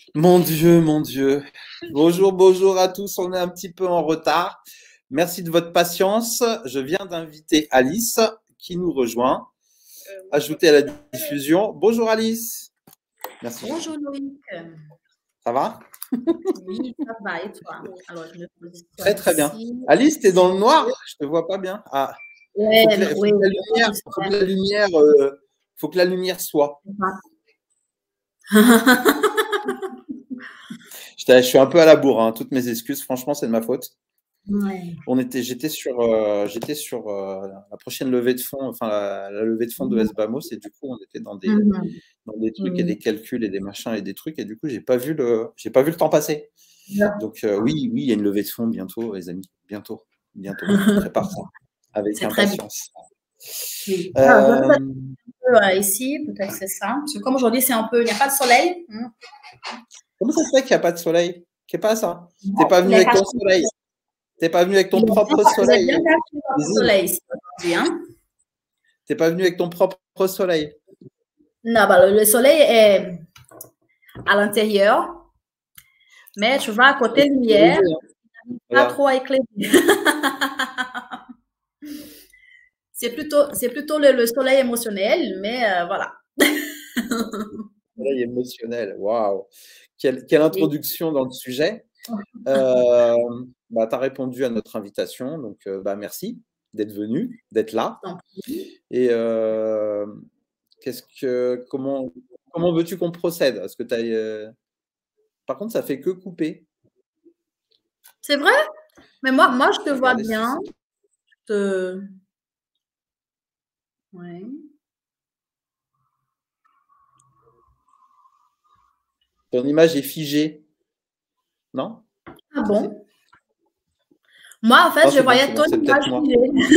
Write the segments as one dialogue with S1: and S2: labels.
S1: Mon Dieu, mon Dieu. Bonjour, bonjour à tous. On est un petit peu en retard. Merci de votre patience. Je viens d'inviter Alice qui nous rejoint. Ajouter à la diffusion. Bonjour Alice. Merci.
S2: Bonjour Loïc.
S1: Ça va?
S2: Oui, ça va. Et toi? Alors, je me positionne
S1: Très, très bien.
S2: ici.
S1: Alice, tu es dans le noir? Je te vois pas bien. Ah.
S2: Ouais,
S1: Faut que la lumière soit. Je suis un peu à la bourre, hein. Toutes mes excuses. Franchement, c'est de ma faute.
S2: Ouais.
S1: J'étais sur la prochaine levée de fonds, enfin la levée de fonds de SBAMOS, et du coup on était dans des trucs et des calculs et des machins et des trucs, et du coup j'ai pas vu le temps passer. Donc oui, il y a une levée de fonds bientôt, les amis, bientôt. On prépare ça avec impatience.
S2: Oui. Ici, peut-être c'est ça. Parce que comme aujourd'hui c'est un peu, il n'y a pas de soleil.
S1: Comment ça se fait qu'il n'y a pas de soleil? C'est pas ça. T'es pas venu avec ton soleil. T'es pas venu avec ton propre soleil. T'es pas venu avec ton propre soleil.
S2: Non, bah, le soleil est à l'intérieur, mais tu vas à côté de lumière, pas trop éclairé. C'est plutôt le soleil émotionnel, mais voilà.
S1: Soleil émotionnel, waouh! Quelle introduction dans le sujet. Tu as répondu à notre invitation, donc merci d'être venu, d'être là. Et comment veux-tu qu'on procède? Est-ce que par contre, ça fait que couper.
S2: C'est vrai? Mais moi je te vois bien. Ouais.
S1: Ton image est figée, non?
S2: Ah bon? Moi, en fait, je voyais ton image figée.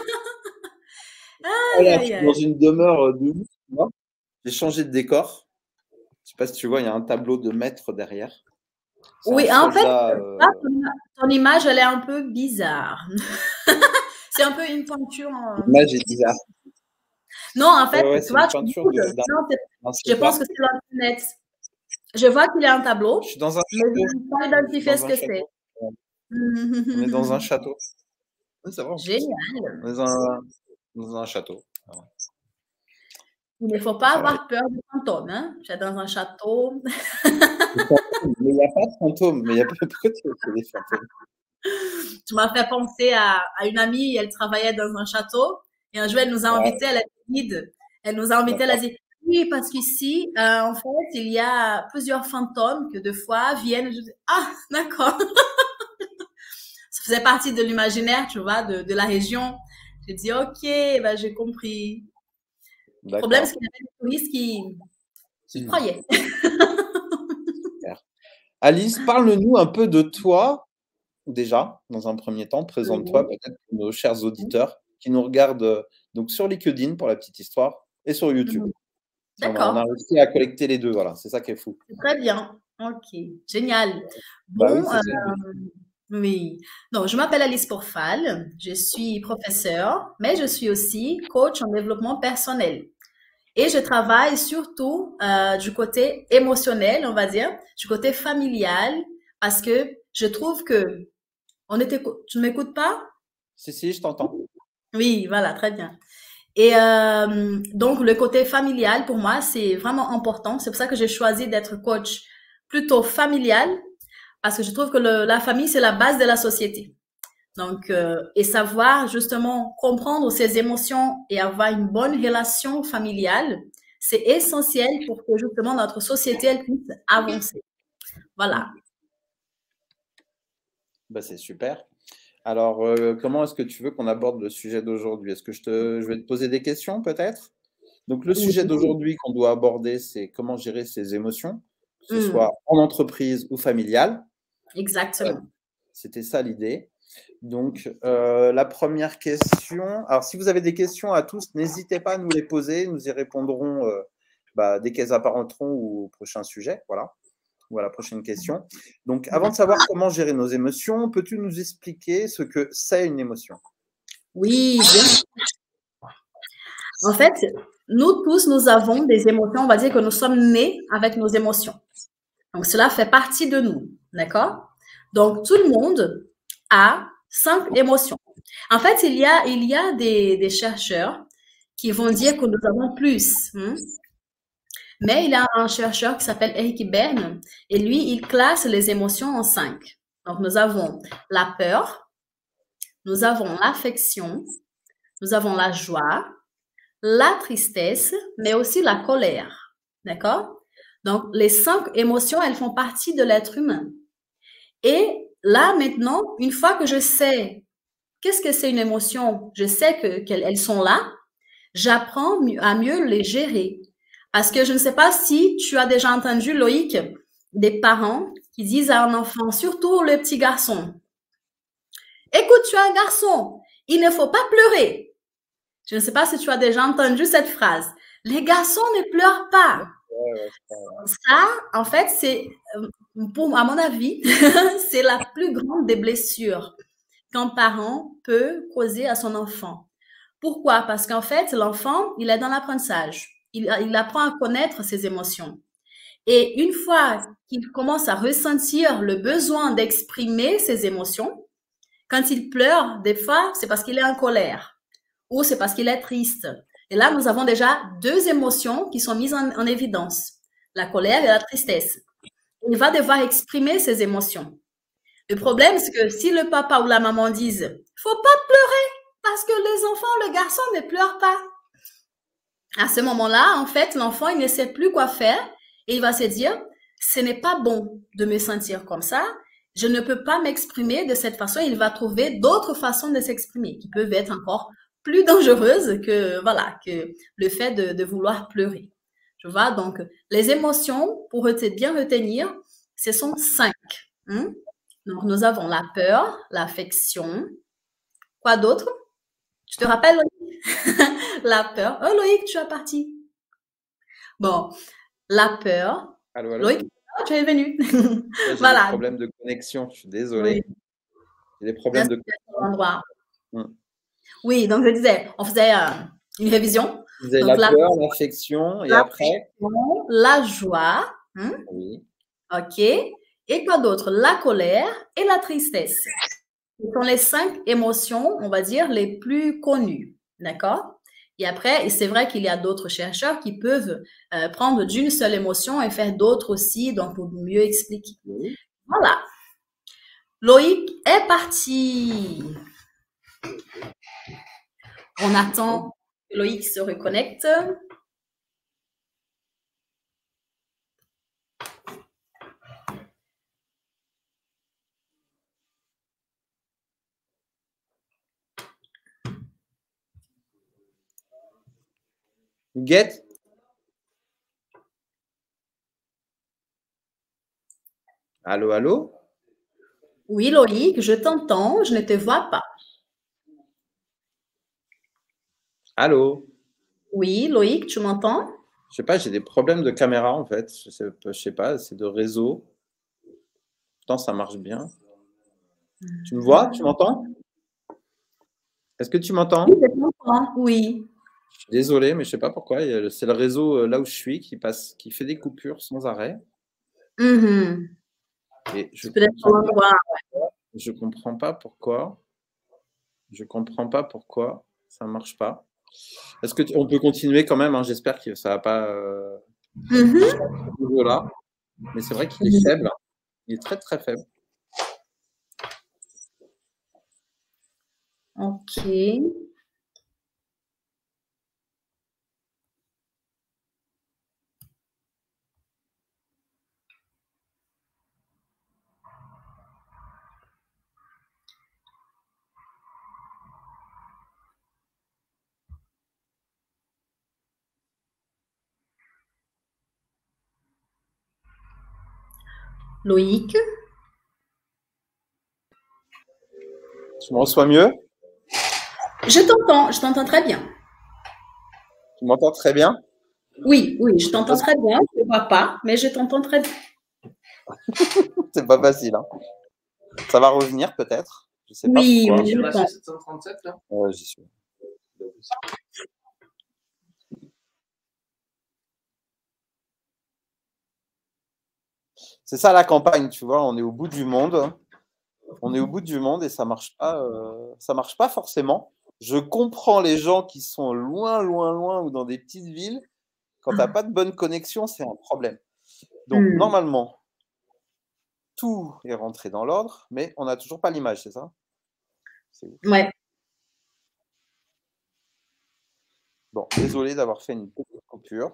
S1: Je suis dans une demeure de ouf. J'ai changé de décor. Je sais pas si tu vois, il y a un tableau de maître derrière.
S2: Oui, en fait, ton image, elle est un peu bizarre. C'est un peu une peinture.
S1: L'image est bizarre.
S2: Non, en fait, tu vois, je pense que c'est l'Internet. Je vois qu'il y a un tableau.
S1: Je suis dans un
S2: château. Mais je ne peux pas identifier ce que c'est.
S1: On est dans un château.
S2: Génial.
S1: On est dans un château.
S2: Il ne faut pas avoir peur des fantômes. Hein? Tu es dans un château.
S1: Mais il n'y a pas de fantômes. Mais il y a pas de des fantômes.
S2: Tu m'as fait penser à une amie, elle travaillait dans un château. Et un jour, elle nous a invités, elle a guide. Elle nous a invités, elle a dit oui, parce qu'ici, en fait, il y a plusieurs fantômes que deux fois viennent. Je dis, ah, d'accord. Ça faisait partie de l'imaginaire, tu vois, de la région. J'ai dit, ok, ben, j'ai compris. Le problème, c'est qu'il y avait des touristes qui croyaient.
S1: Alice, parle-nous un peu de toi, déjà, dans un premier temps. Présente-toi peut-être pour nos chers auditeurs qui nous regardent donc sur LinkedIn, pour la petite histoire, et sur YouTube.
S2: D'accord.
S1: On a réussi à collecter les deux, voilà, c'est ça qui est fou.
S2: Très bien, ok, génial. Bon, oui. Donc, je m'appelle Alice Porfal, je suis professeure, mais je suis aussi coach en développement personnel. Et je travaille surtout du côté émotionnel, on va dire, du côté familial, parce que je trouve que tu ne m'écoutes pas?
S1: Si, je t'entends.
S2: Oui, voilà, très bien. Et donc, le côté familial, pour moi, c'est vraiment important. C'est pour ça que j'ai choisi d'être coach plutôt familial, parce que je trouve que la famille, c'est la base de la société. Donc, et savoir justement comprendre ses émotions et avoir une bonne relation familiale, c'est essentiel pour que justement notre société elle puisse avancer. Voilà.
S1: C'est super. Alors, comment est-ce que tu veux qu'on aborde le sujet d'aujourd'hui? Est-ce que je vais te poser des questions peut-être? Donc, le sujet d'aujourd'hui qu'on doit aborder, c'est comment gérer ses émotions, que ce soit en entreprise ou familiale.
S2: Exactement.
S1: C'était ça l'idée. Donc, la première question, alors si vous avez des questions à tous, n'hésitez pas à nous les poser, nous y répondrons dès qu'elles apparaîtront ou au prochain sujet, voilà, ou à la prochaine question. Donc, avant de savoir comment gérer nos émotions, peux-tu nous expliquer ce que c'est une émotion?
S2: Oui, bien sûr. En fait, nous tous, nous avons des émotions, on va dire que nous sommes nés avec nos émotions. Donc, cela fait partie de nous, d'accord? Donc, tout le monde a 5 émotions. En fait, il y a des chercheurs qui vont dire que nous avons plus. Mais il y a un chercheur qui s'appelle Eric Berne et lui, il classe les émotions en 5. Donc, nous avons la peur, nous avons l'affection, nous avons la joie, la tristesse, mais aussi la colère. D'accord? Donc, les 5 émotions, elles font partie de l'être humain. Et là, maintenant, une fois que je sais qu'est-ce que c'est une émotion, je sais qu'elles sont là, j'apprends à mieux les gérer. Parce que je ne sais pas si tu as déjà entendu, Loïc, des parents qui disent à un enfant, surtout le petit garçon, écoute, tu es un garçon, il ne faut pas pleurer. Je ne sais pas si tu as déjà entendu cette phrase. Les garçons ne pleurent pas. Ça, en fait, c'est, à mon avis, c'est la plus grande des blessures qu'un parent peut causer à son enfant. Pourquoi? Parce qu'en fait, l'enfant, il est dans l'apprentissage. Il apprend à connaître ses émotions. Et une fois qu'il commence à ressentir le besoin d'exprimer ses émotions, quand il pleure, des fois, c'est parce qu'il est en colère ou c'est parce qu'il est triste. Et là, nous avons déjà 2 émotions qui sont mises en évidence, la colère et la tristesse. Il va devoir exprimer ses émotions. Le problème, c'est que si le papa ou la maman disent « faut pas pleurer parce que les enfants, le garçon ne pleure pas », à ce moment-là, en fait, l'enfant, il ne sait plus quoi faire et il va se dire « ce n'est pas bon de me sentir comme ça, je ne peux pas m'exprimer de cette façon ». Il va trouver d'autres façons de s'exprimer qui peuvent être encore plus dangereuses que, voilà, que le fait de vouloir pleurer. Tu vois, donc les émotions, pour bien retenir, ce sont 5. Donc, nous avons la peur, l'affection. Quoi d'autre? Tu te rappelles, Loïc? La peur. Oh, Loïc, tu es parti. Bon, la peur.
S1: Allô, allô?
S2: Loïc, tu es venu.
S1: J'ai
S2: Voilà.
S1: des problèmes de connexion, je suis désolé.
S2: Oui.
S1: J'ai des problèmes de
S2: connexion.
S1: connexion.
S2: Oui, donc je disais, on faisait une révision.
S1: Vous avez
S2: donc,
S1: la peur, l'affection, et après?
S2: La joie.
S1: Oui.
S2: OK. Et quoi d'autre? La colère et la tristesse. Ce sont les 5 émotions, on va dire, les plus connues. D'accord? Et après, c'est vrai qu'il y a d'autres chercheurs qui peuvent prendre d'une seule émotion et faire d'autres aussi, donc pour mieux expliquer.
S1: Oui.
S2: Voilà. Loïc est parti. On attend que Loïc se reconnecte.
S1: Get? Allô, allô?
S2: Oui, Loïc, je t'entends, je ne te vois pas.
S1: Allô?
S2: Oui, Loïc, tu m'entends?
S1: Je sais pas, j'ai des problèmes de caméra en fait. Je sais pas, c'est de réseau. Pourtant, ça marche bien. Tu me vois? Tu m'entends? Est-ce que tu m'entends?
S2: Oui, je t'entends, oui.
S1: Je suis désolé, mais je sais pas pourquoi. C'est le réseau là où je suis qui fait des coupures sans arrêt. Et je comprends pas pourquoi. Je comprends pas pourquoi ça marche pas. Est-ce que on peut continuer quand même, hein? J'espère que ça va pas là. Mais c'est vrai qu'il est faible. Il est très très faible.
S2: Ok. Loïc?
S1: Tu me reçois mieux?
S2: Je t'entends très bien.
S1: Tu m'entends très bien?
S2: Oui, oui, je t'entends très bien. Je ne vois pas, mais je t'entends très bien.
S1: C'est pas facile, hein. Ça va revenir peut-être. Je sais
S2: oui,
S1: pas
S2: oui, je pense.
S3: 737 là?
S1: Ouais, j'y suis. C'est ça la campagne, tu vois, on est au bout du monde. On est au bout du monde et ça marche pas forcément. Je comprends les gens qui sont loin, loin, loin ou dans des petites villes. Quand tu n'as pas de bonne connexion, c'est un problème. Donc, normalement, tout est rentré dans l'ordre, mais on n'a toujours pas l'image, c'est ça?
S2: Ouais.
S1: Bon, désolé d'avoir fait une petite coupure.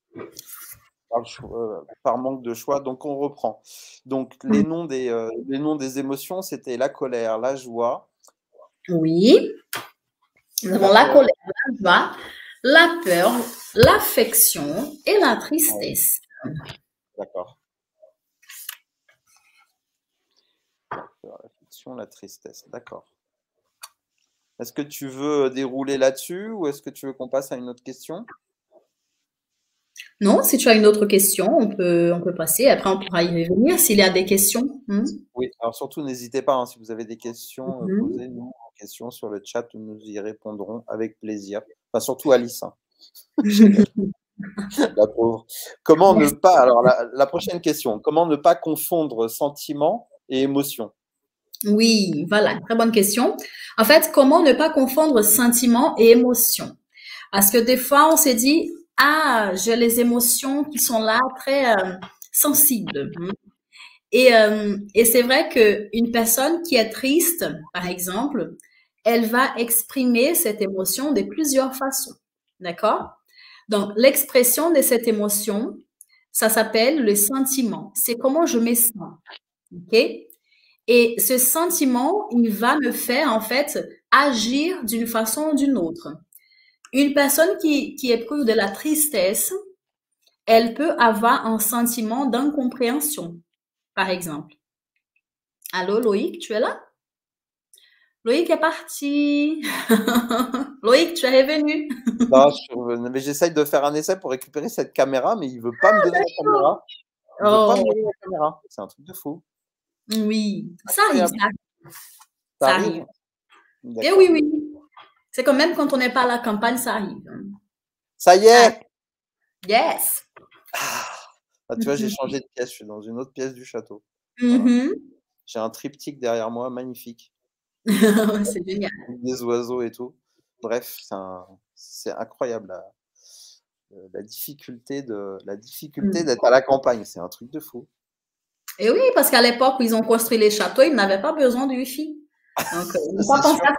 S1: Par manque de choix, donc on reprend. Donc les noms des émotions, c'était la colère, la joie.
S2: Oui. Nous avons la colère, la joie, la peur, l'affection et la tristesse.
S1: D'accord. L'affection, la tristesse, d'accord. Est-ce que tu veux dérouler là-dessus ou est-ce que tu veux qu'on passe à une autre question?
S2: Non, si tu as une autre question, on peut passer. Après, on pourra y revenir s'il y a des questions.
S1: Oui, alors surtout, n'hésitez pas, hein, si vous avez des questions, posez-nous des questions sur le chat, nous y répondrons avec plaisir. Enfin, surtout Alice. Hein. La pauvre. Comment ne pas, alors la prochaine question, comment ne pas confondre sentiment et émotion?
S2: Oui, voilà, très bonne question. En fait, comment ne pas confondre sentiment et émotion? Parce que des fois, on s'est dit, ah, j'ai les émotions qui sont là, très sensibles. Et c'est vrai qu'une personne qui est triste, par exemple, elle va exprimer cette émotion de plusieurs façons. D'accord? Donc, l'expression de cette émotion, ça s'appelle le sentiment. C'est comment je me sens. OK? Et ce sentiment, il va me faire, en fait, agir d'une façon ou d'une autre. Une personne qui éprouve de la tristesse, elle peut avoir un sentiment d'incompréhension, par exemple. Allô, Loïc, tu es là? Loïc est parti. Loïc, tu es revenu.
S1: Non, mais j'essaye de faire un essai pour récupérer cette caméra, mais il ne veut pas me donner la caméra. Il veut pas me donner la caméra. C'est un truc de fou.
S2: Oui, ça arrive.
S1: Ça arrive.
S2: Et oui, oui. C'est quand même quand on n'est pas à la campagne, ça arrive.
S1: Ça y est.
S2: Yes.
S1: Ah, tu vois, j'ai changé de pièce. Je suis dans une autre pièce du château. Voilà. J'ai un triptyque derrière moi, magnifique.
S2: C'est génial.
S1: Des oiseaux et tout. Bref, c'est incroyable la difficulté d'être à la campagne. C'est un truc de fou.
S2: Et oui, parce qu'à l'époque où ils ont construit les châteaux, ils n'avaient pas besoin de Wi-Fi. Donc, ils n'ont pas pensé à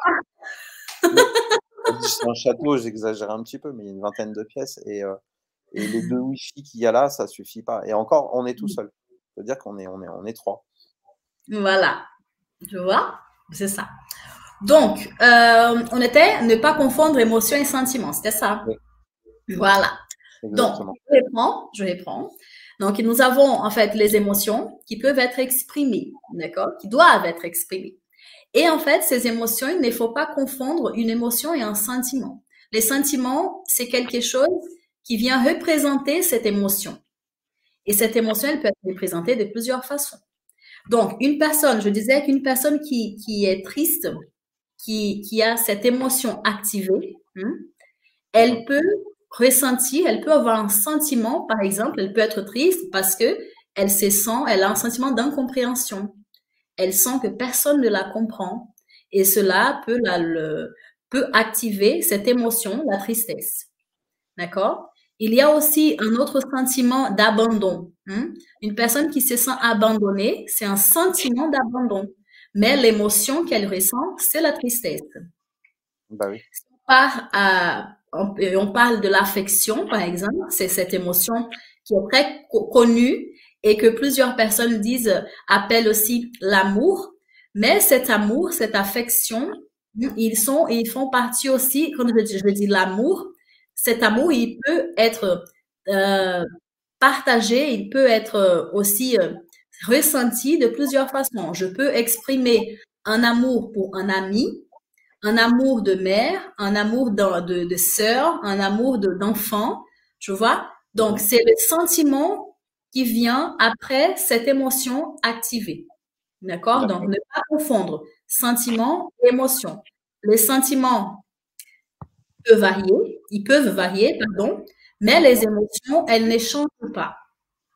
S2: ça.
S1: C'est un château, j'exagère un petit peu, mais il y a une vingtaine de pièces et les 2 Wi-Fi qu'il y a là, ça suffit pas. Et encore, on est tout seul. Ça veut dire qu'on est 3.
S2: Voilà. Tu vois? C'est ça. Donc, on était ne pas confondre émotion et sentiment. C'était ça. Oui. Voilà. Exactement. Donc, je reprends. Donc, nous avons en fait les émotions qui peuvent être exprimées, d'accord? Qui doivent être exprimées. Et en fait, ces émotions, il ne faut pas confondre une émotion et un sentiment. Les sentiments, c'est quelque chose qui vient représenter cette émotion. Et cette émotion, elle peut être représentée de plusieurs façons. Donc, une personne, je disais qu'une personne qui est triste, qui a cette émotion activée, elle peut ressentir, elle peut avoir un sentiment, par exemple, elle peut être triste parce que elle se sent, elle a un sentiment d'incompréhension. Elle sent que personne ne la comprend et cela peut activer cette émotion, la tristesse. D'accord? Il y a aussi un autre sentiment d'abandon. Une personne qui se sent abandonnée, c'est un sentiment d'abandon. Mais l'émotion qu'elle ressent, c'est la tristesse.
S1: Bah oui.
S2: On parle de l'affection, par exemple. C'est cette émotion qui est très connue et que plusieurs personnes appellent aussi l'amour. Mais cet amour, cette affection, ils font partie aussi, comme je dis l'amour. Cet amour, il peut être partagé, il peut être aussi ressenti de plusieurs façons. Je peux exprimer un amour pour un ami, un amour de mère, un amour de sœur, un amour d'enfant, tu vois. Donc, c'est le sentiment qui vient après cette émotion activée. D'accord? Donc, ne pas confondre sentiment et émotion. Les sentiments peuvent varier, mais les émotions, elles ne changent pas.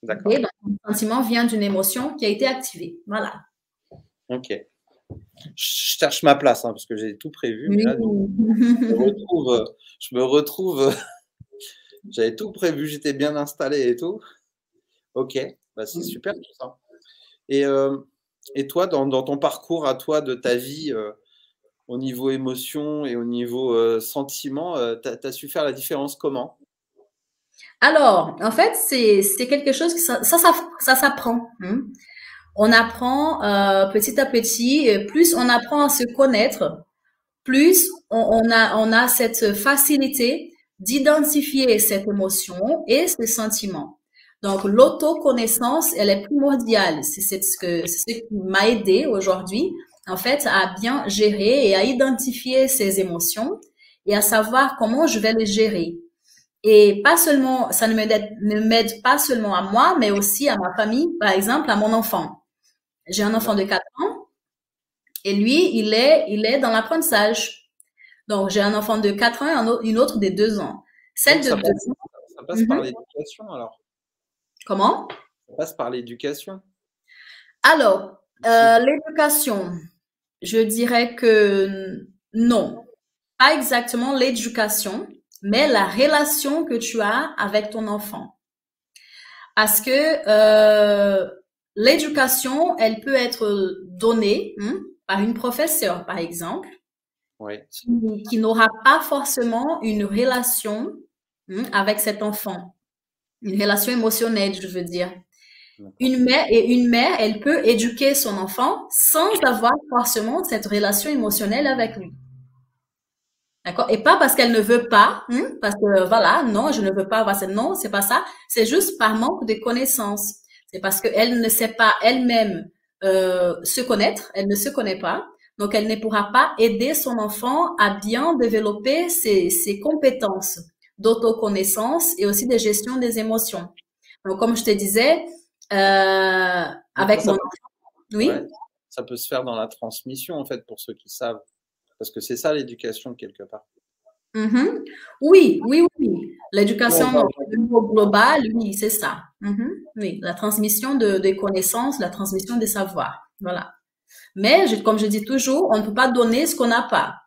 S1: D'accord.
S2: Et donc, le sentiment vient d'une émotion qui a été activée. Voilà.
S1: Ok. Je cherche ma place, hein, parce que j'ai tout prévu, mais
S2: Oui.
S1: là, je me retrouve, j'avais tout prévu, j'étais bien installé et tout. Ok, bah, c'est super tout ça. Et toi, dans ton parcours à toi de ta vie, au niveau émotion et au niveau sentiment, tu as su faire la différence comment?
S2: Alors, en fait, c'est quelque chose que ça s'apprend. Hein. On apprend petit à petit, et plus on apprend à se connaître, plus on a cette facilité d'identifier cette émotion et ce sentiment. Donc, l'autoconnaissance, elle est primordiale. C'est ce qui m'a aidé aujourd'hui, en fait, à bien gérer et à identifier ces émotions et à savoir comment je vais les gérer. Et pas seulement, ça ne m'aide pas seulement à moi, mais aussi à ma famille, par exemple, à mon enfant. J'ai un enfant de 4 ans et lui, il est dans l'apprentissage. Donc, j'ai un enfant de 4 ans et une autre de 2 ans. Celle
S1: Donc
S2: de 2 ans.
S1: ça passe par
S2: Mhm.
S1: l'éducation alors?
S2: Comment?
S1: Ça passe par l'éducation?
S2: Alors,
S1: Si.
S2: l'éducation, je dirais que non, pas exactement l'éducation, mais la relation que tu as avec ton enfant. Parce que l'éducation, elle peut être donnée par une professeure, par exemple,
S1: Oui.
S2: qui n'aura pas forcément une relation avec cet enfant, une relation émotionnelle, je veux dire. Une mère, elle peut éduquer son enfant sans avoir forcément cette relation émotionnelle avec lui. D'accord? Et pas parce qu'elle ne veut pas, parce que voilà, non, je ne veux pas avoir non, c'est pas ça. C'est juste par manque de connaissances. C'est parce qu'elle ne sait pas elle-même se connaître, elle ne se connaît pas. Donc, elle ne pourra pas aider son enfant à bien développer ses compétences d'autoconnaissance et aussi de gestion des émotions. Donc, comme je te disais,
S1: Donc ça,
S2: avec mon enfant, oui.
S1: ouais, ça peut se faire dans la transmission en fait pour ceux qui savent. Parce que c'est ça l'éducation quelque part.
S2: Mhm. Oui, oui, oui. L'éducation
S1: Ouais,
S2: au niveau global, oui, c'est ça. Oui, la transmission des connaissances, la transmission des savoirs. Voilà. Mais comme je dis toujours, on ne peut pas donner ce qu'on n'a pas.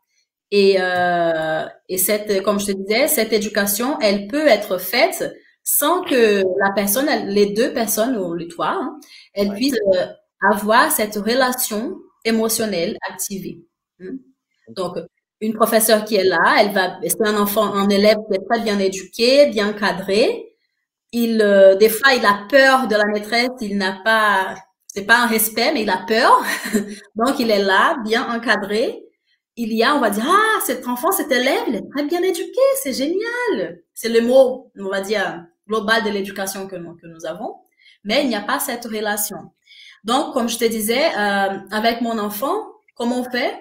S2: Et cette, comme je te disais, cette éducation, elle peut être faite sans que la personne, les deux personnes ou les trois, elles
S1: ouais.
S2: puissent avoir cette relation émotionnelle activée. Donc, une professeure qui est là, c'est un enfant, un élève qui est très bien éduqué, bien cadré. Des fois, il a peur de la maîtresse, il n'a pas, c'est pas un respect, mais il a peur. Donc, il est là, bien encadré. On va dire, ah, cet enfant, cet élève, il est très bien éduqué, c'est génial. C'est le mot, on va dire, global de l'éducation que nous avons. Mais il n'y a pas cette relation. Donc, comme je te disais, avec mon enfant, comment on fait?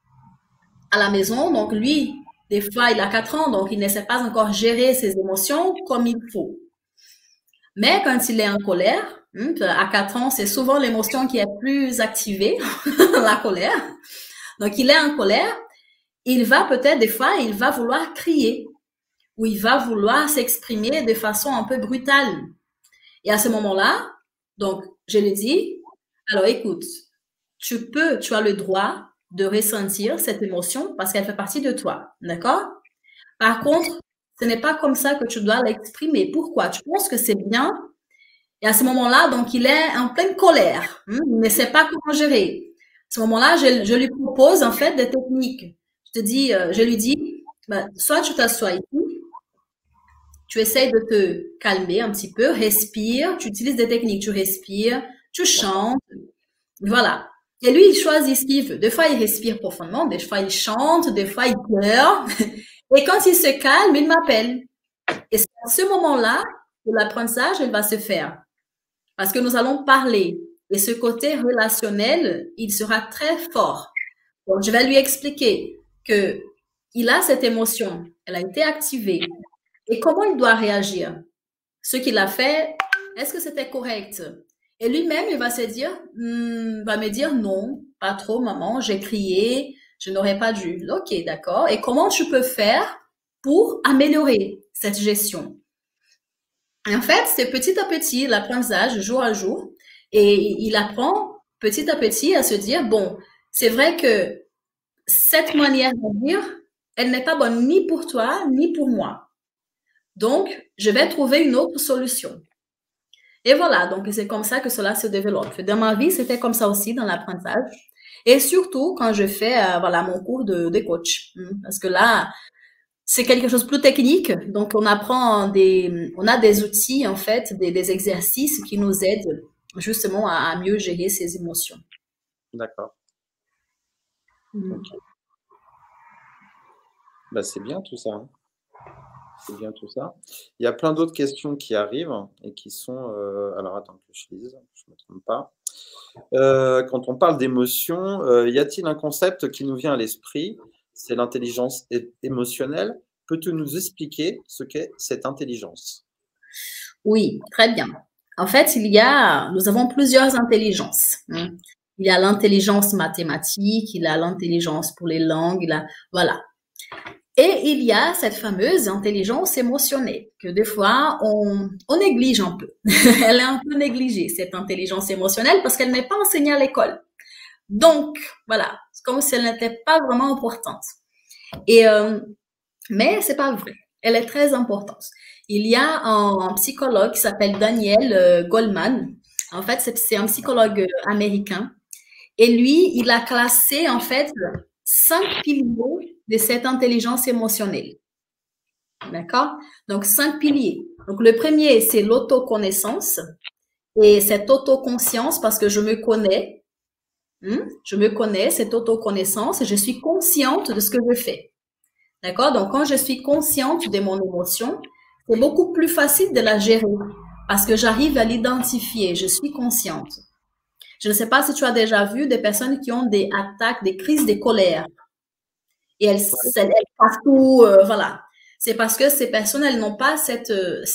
S2: À la maison. Donc, lui, des fois, il a 4 ans, donc il ne sait pas encore gérer ses émotions comme il faut. Mais quand il est en colère, à 4 ans, c'est souvent l'émotion qui est plus activée, la colère. Donc, il est en colère, il va peut-être, des fois, il va vouloir crier ou il va vouloir s'exprimer de façon un peu brutale. Et à ce moment-là, donc, je lui dis, alors écoute, tu as le droit de ressentir cette émotion parce qu'elle fait partie de toi. D'accord? Par contre, ce n'est pas comme ça que tu dois l'exprimer. Pourquoi? Tu penses que c'est bien. Et à ce moment-là, donc, il est en pleine colère. Il ne sait pas comment gérer. À ce moment-là, je lui propose, en fait, des techniques. Je lui dis, soit tu t'assois ici, tu essayes de te calmer un petit peu, respire, tu utilises des techniques, tu respires, tu chantes, voilà. Et lui, il choisit ce qu'il veut. Des fois, il respire profondément, des fois, il chante, des fois, il pleure. Et quand il se calme, il m'appelle. Et c'est à ce moment-là que l'apprentissage, il va se faire. Parce que nous allons parler. Et ce côté relationnel, il sera très fort. Donc, je vais lui expliquer que il a cette émotion. Elle a été activée. Et comment il doit réagir? Ce qu'il a fait, est-ce que c'était correct? Et lui-même, il va se dire, va me dire non, pas trop, maman, j'ai crié, je n'aurais pas dû. Ok, d'accord. Et comment tu peux faire pour améliorer cette gestion? En fait, c'est petit à petit l'apprentissage, jour à jour, et il apprend petit à petit à se dire, bon, c'est vrai que cette manière de dire, elle n'est pas bonne ni pour toi, ni pour moi. Donc, je vais trouver une autre solution. Et voilà, donc c'est comme ça que cela se développe. Dans ma vie, c'était comme ça aussi dans l'apprentissage. Et surtout quand je fais voilà, mon cours de coach. Parce que là, c'est quelque chose de plus technique. Donc, on a des outils, en fait, des exercices qui nous aident justement à mieux gérer ses émotions.
S1: D'accord.
S2: Mm.
S1: Ok. Bah, c'est bien tout ça. Hein. C'est bien tout ça. Il y a plein d'autres questions qui arrivent et qui sont. Alors attends que je lise, je ne me trompe pas. Quand on parle d'émotion, y a-t-il un concept qui nous vient à l'esprit? C'est l'intelligence émotionnelle. Peux-tu nous expliquer ce qu'est cette intelligence?
S2: Oui, très bien. En fait, nous avons plusieurs intelligences. Il y a l'intelligence mathématique, il y a l'intelligence pour les langues, voilà. Et il y a cette fameuse intelligence émotionnelle que des fois on néglige un peu. Elle est un peu négligée, cette intelligence émotionnelle, parce qu'elle n'est pas enseignée à l'école. Donc, voilà, c'est comme si elle n'était pas vraiment importante. Mais c'est pas vrai. Elle est très importante. Il y a un psychologue qui s'appelle Daniel Goleman. En fait, c'est un psychologue américain. Et lui, il a classé, en fait, 5 piliers de cette intelligence émotionnelle. D'accord? Donc, 5 piliers. Donc, le premier, c'est l'autoconnaissance. Et cette autoconscience, parce que je me connais, je me connais, cette autoconnaissance, je suis consciente de ce que je fais. D'accord? Donc, quand je suis consciente de mon émotion, c'est beaucoup plus facile de la gérer parce que j'arrive à l'identifier. Je suis consciente. Je ne sais pas si tu as déjà vu des personnes qui ont des attaques, des crises de colère. Et elles partout, voilà. C'est parce que ces personnes, elles n'ont pas cette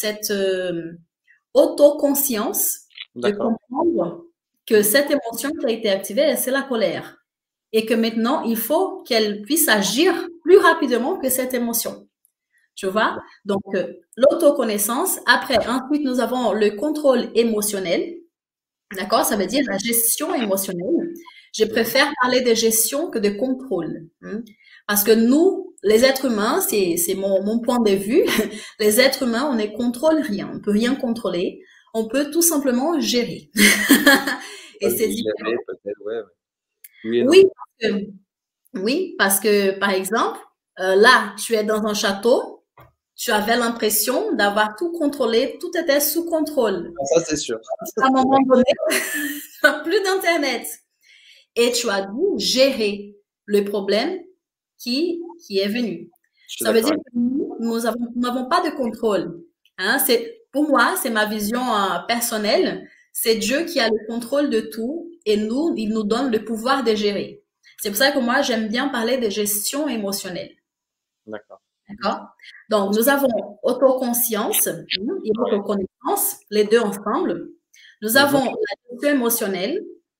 S2: autoconscience de comprendre que cette émotion qui a été activée, c'est la colère. Et que maintenant, il faut qu'elle puisse agir plus rapidement que cette émotion. Tu vois? Donc, l'autoconnaissance. Après, ensuite, nous avons le contrôle émotionnel. D'accord? Ça veut dire la gestion émotionnelle. Je préfère parler de gestion que de contrôle. Parce que nous, les êtres humains, c'est mon point de vue, les êtres humains, on ne contrôle rien. On ne peut rien contrôler. On peut tout simplement gérer. Et c'est différent. Oui, parce que, par exemple, là, tu es dans un château, tu avais l'impression d'avoir tout contrôlé, tout était sous contrôle.
S1: Ça, c'est sûr.
S2: À un moment donné, tu n'as plus d'Internet. Et tu as dû gérer le problème qui est venu. Ça veut dire que nous n'avons pas de contrôle. Hein? Pour moi, c'est ma vision personnelle. C'est Dieu qui a le contrôle de tout et il nous donne le pouvoir de gérer. C'est pour ça que moi, j'aime bien parler de gestion émotionnelle.
S1: D'accord.
S2: D'accord? Donc, nous avons autoconscience et autoconnaissance, les deux ensemble. Nous avons la gestion émotionnelle,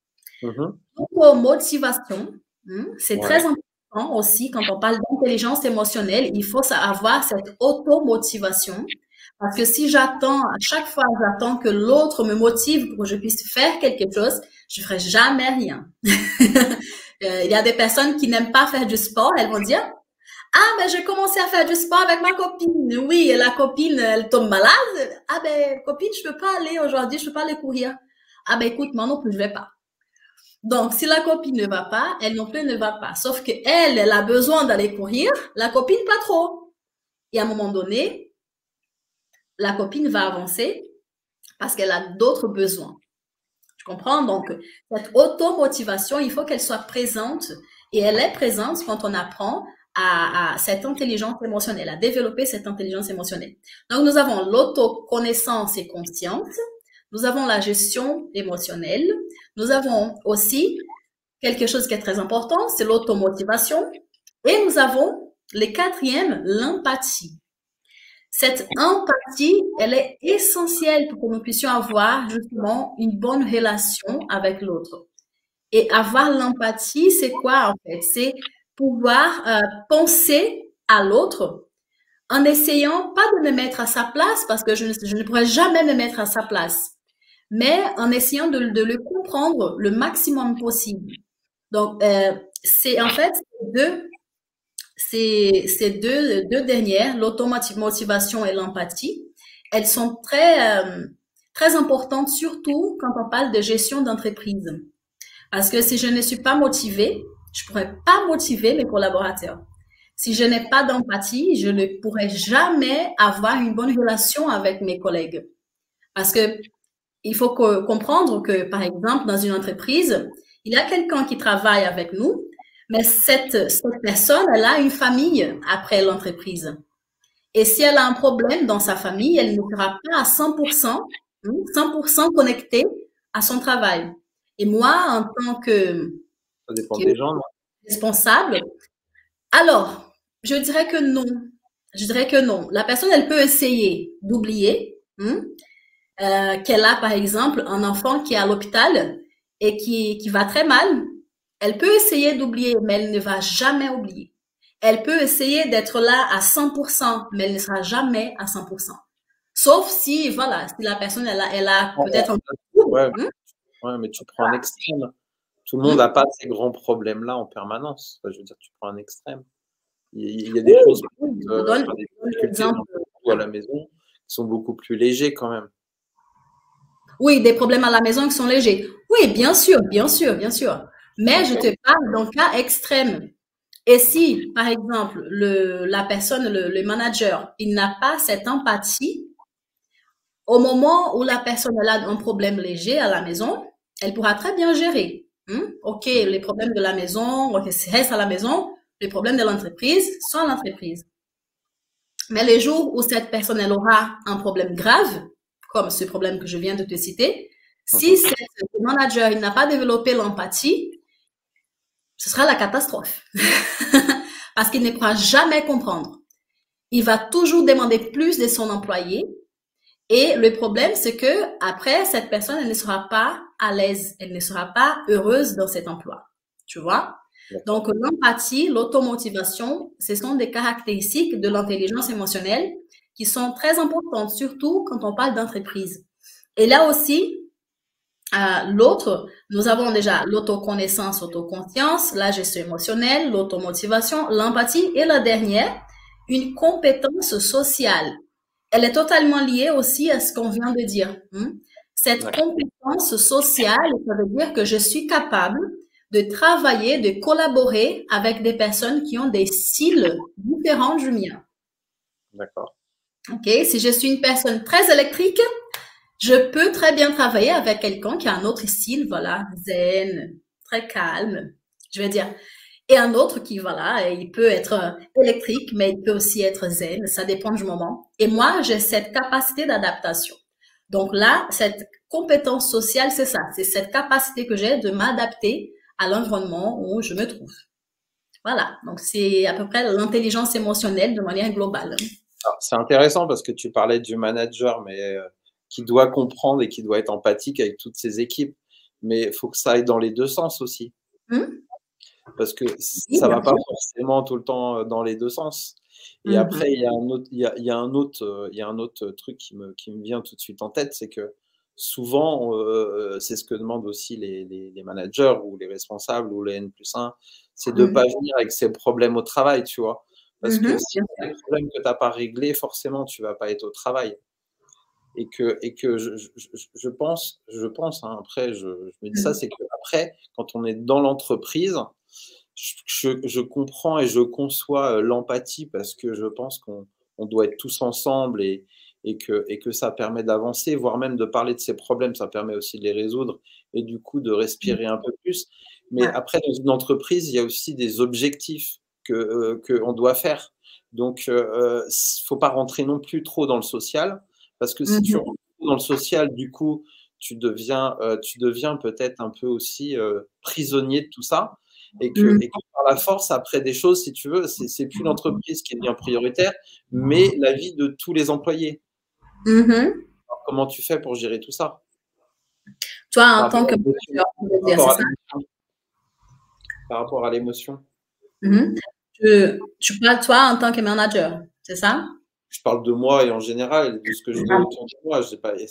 S2: automotivation. C'est très important aussi quand on parle d'intelligence émotionnelle. Il faut avoir cette automotivation. Parce que si à chaque fois, j'attends que l'autre me motive pour que je puisse faire quelque chose, je ne ferai jamais rien. Il y a des personnes qui n'aiment pas faire du sport, elles vont dire, ah, ben, j'ai commencé à faire du sport avec ma copine. Oui, et la copine, elle tombe malade. Ah, ben, copine, je peux pas aller aujourd'hui, je peux pas aller courir. Ah, ben, écoute, moi non plus, je vais pas. Donc, si la copine ne va pas, elle non plus ne va pas. Sauf que elle a besoin d'aller courir, la copine pas trop. Et à un moment donné, la copine va avancer parce qu'elle a d'autres besoins. Tu comprends? Donc, cette automotivation, il faut qu'elle soit présente et elle est présente quand on apprend à cette intelligence émotionnelle, à développer cette intelligence émotionnelle. Donc, nous avons l'autoconnaissance et conscience. Nous avons la gestion émotionnelle. Nous avons aussi quelque chose qui est très important, c'est l'automotivation. Et nous avons le quatrième, l'empathie. Cette empathie, elle est essentielle pour que nous puissions avoir justement une bonne relation avec l'autre. Et avoir l'empathie, c'est quoi en fait? C'est pouvoir penser à l'autre en essayant pas de me mettre à sa place, parce que je ne pourrais jamais me mettre à sa place, mais en essayant de le comprendre le maximum possible. Donc, c'est en fait ces deux dernières, l'automotivation et l'empathie, elles sont très importantes, surtout quand on parle de gestion d'entreprise. Parce que si je ne suis pas motivée, je ne pourrais pas motiver mes collaborateurs. Si je n'ai pas d'empathie, je ne pourrai jamais avoir une bonne relation avec mes collègues. Parce que il faut comprendre que, par exemple, dans une entreprise, il y a quelqu'un qui travaille avec nous, mais cette personne, elle a une famille après l'entreprise. Et si elle a un problème dans sa famille, elle ne sera pas à 100% connectée à son travail. Et moi, en tant que
S1: Ça dépend des gens, non?
S2: Responsable, alors, je dirais que non. Je dirais que non. La personne, elle peut essayer d'oublier qu'elle a, par exemple, un enfant qui est à l'hôpital et qui va très mal. Elle peut essayer d'oublier, mais elle ne va jamais oublier. Elle peut essayer d'être là à 100%, mais elle ne sera jamais à 100%. Sauf si, voilà, si la personne, elle a peut-être un
S1: ouais, ouais, mais tu prends un extrême. Tout le monde n'a pas ces grands problèmes-là en permanence. Enfin, je veux dire, tu prends un extrême. Il y a des choses,
S2: je donne
S1: des difficultés à la maison qui sont beaucoup plus légers quand même.
S2: Oui, des problèmes à la maison qui sont légers. Oui, bien sûr, bien sûr, bien sûr. Mais je te parle d'un cas extrême. Et si, par exemple, la personne, le manager, il n'a pas cette empathie, au moment où la personne elle a un problème léger à la maison, elle pourra très bien gérer. OK, les problèmes de la maison, OK, reste à la maison, les problèmes de l'entreprise sont à l'entreprise. Mais les jours où cette personne elle aura un problème grave, comme ce problème que je viens de te citer, si ce manager il n'a pas développé l'empathie, ce sera la catastrophe. Parce qu'il ne pourra jamais comprendre. Il va toujours demander plus de son employé. Et le problème, c'est que après, cette personne, elle ne sera pas à l'aise, elle ne sera pas heureuse dans cet emploi. Tu vois? Donc, l'empathie, l'automotivation, ce sont des caractéristiques de l'intelligence émotionnelle qui sont très importantes, surtout quand on parle d'entreprise. Et là aussi, l'autre, nous avons déjà l'autoconnaissance, l'autoconscience, la gestion émotionnelle, l'automotivation, l'empathie et la dernière, une compétence sociale. Elle est totalement liée aussi à ce qu'on vient de dire. Cette compétence sociale, ça veut dire que je suis capable de travailler, de collaborer avec des personnes qui ont des styles différents du mien.
S1: D'accord.
S2: OK, si je suis une personne très électrique, je peux très bien travailler avec quelqu'un qui a un autre style, voilà, zen, très calme, je vais dire. Et un autre qui, voilà, il peut être électrique, mais il peut aussi être zen, ça dépend du moment. Et moi, j'ai cette capacité d'adaptation. Donc là, cette compétence sociale, c'est ça, c'est cette capacité que j'ai de m'adapter à l'environnement où je me trouve. Voilà, donc c'est à peu près l'intelligence émotionnelle de manière globale.
S1: C'est intéressant parce que tu parlais du manager, mais qui doit comprendre et qui doit être empathique avec toutes ses équipes. Mais il faut que ça aille dans les deux sens aussi. Parce que ça ne va pas forcément tout le temps dans les deux sens. Et après, il y a un autre truc qui me vient tout de suite en tête, c'est que souvent, c'est ce que demandent aussi les managers ou les responsables ou les N+1, c'est de ne pas venir avec ses problèmes au travail, tu vois. Parce que si tu as des problèmes que tu n'as pas réglés, forcément, tu ne vas pas être au travail. Et que je pense, hein, après, je me dis ça, c'est qu'après, quand on est dans l'entreprise, je comprends et je conçois l'empathie parce que je pense qu'on doit être tous ensemble et que ça permet d'avancer, voire même de parler de ses problèmes, ça permet aussi de les résoudre et du coup de respirer un peu plus. Mais après, dans une entreprise, il y a aussi des objectifs qu'on doit faire. Donc, il ne faut pas rentrer non plus trop dans le social parce que si tu rentres dans le social, du coup, tu deviens peut-être un peu aussi prisonnier de tout ça. Et que par la force, après des choses, si tu veux, c'est plus l'entreprise qui est bien prioritaire, mais la vie de tous les employés. Alors, comment tu fais pour gérer tout ça?
S2: Toi, en tant que manager,
S1: par rapport à l'émotion.
S2: Tu parles toi en tant que manager. C'est ça?
S1: Je parle de moi et en général, de ce que je vois autour de moi.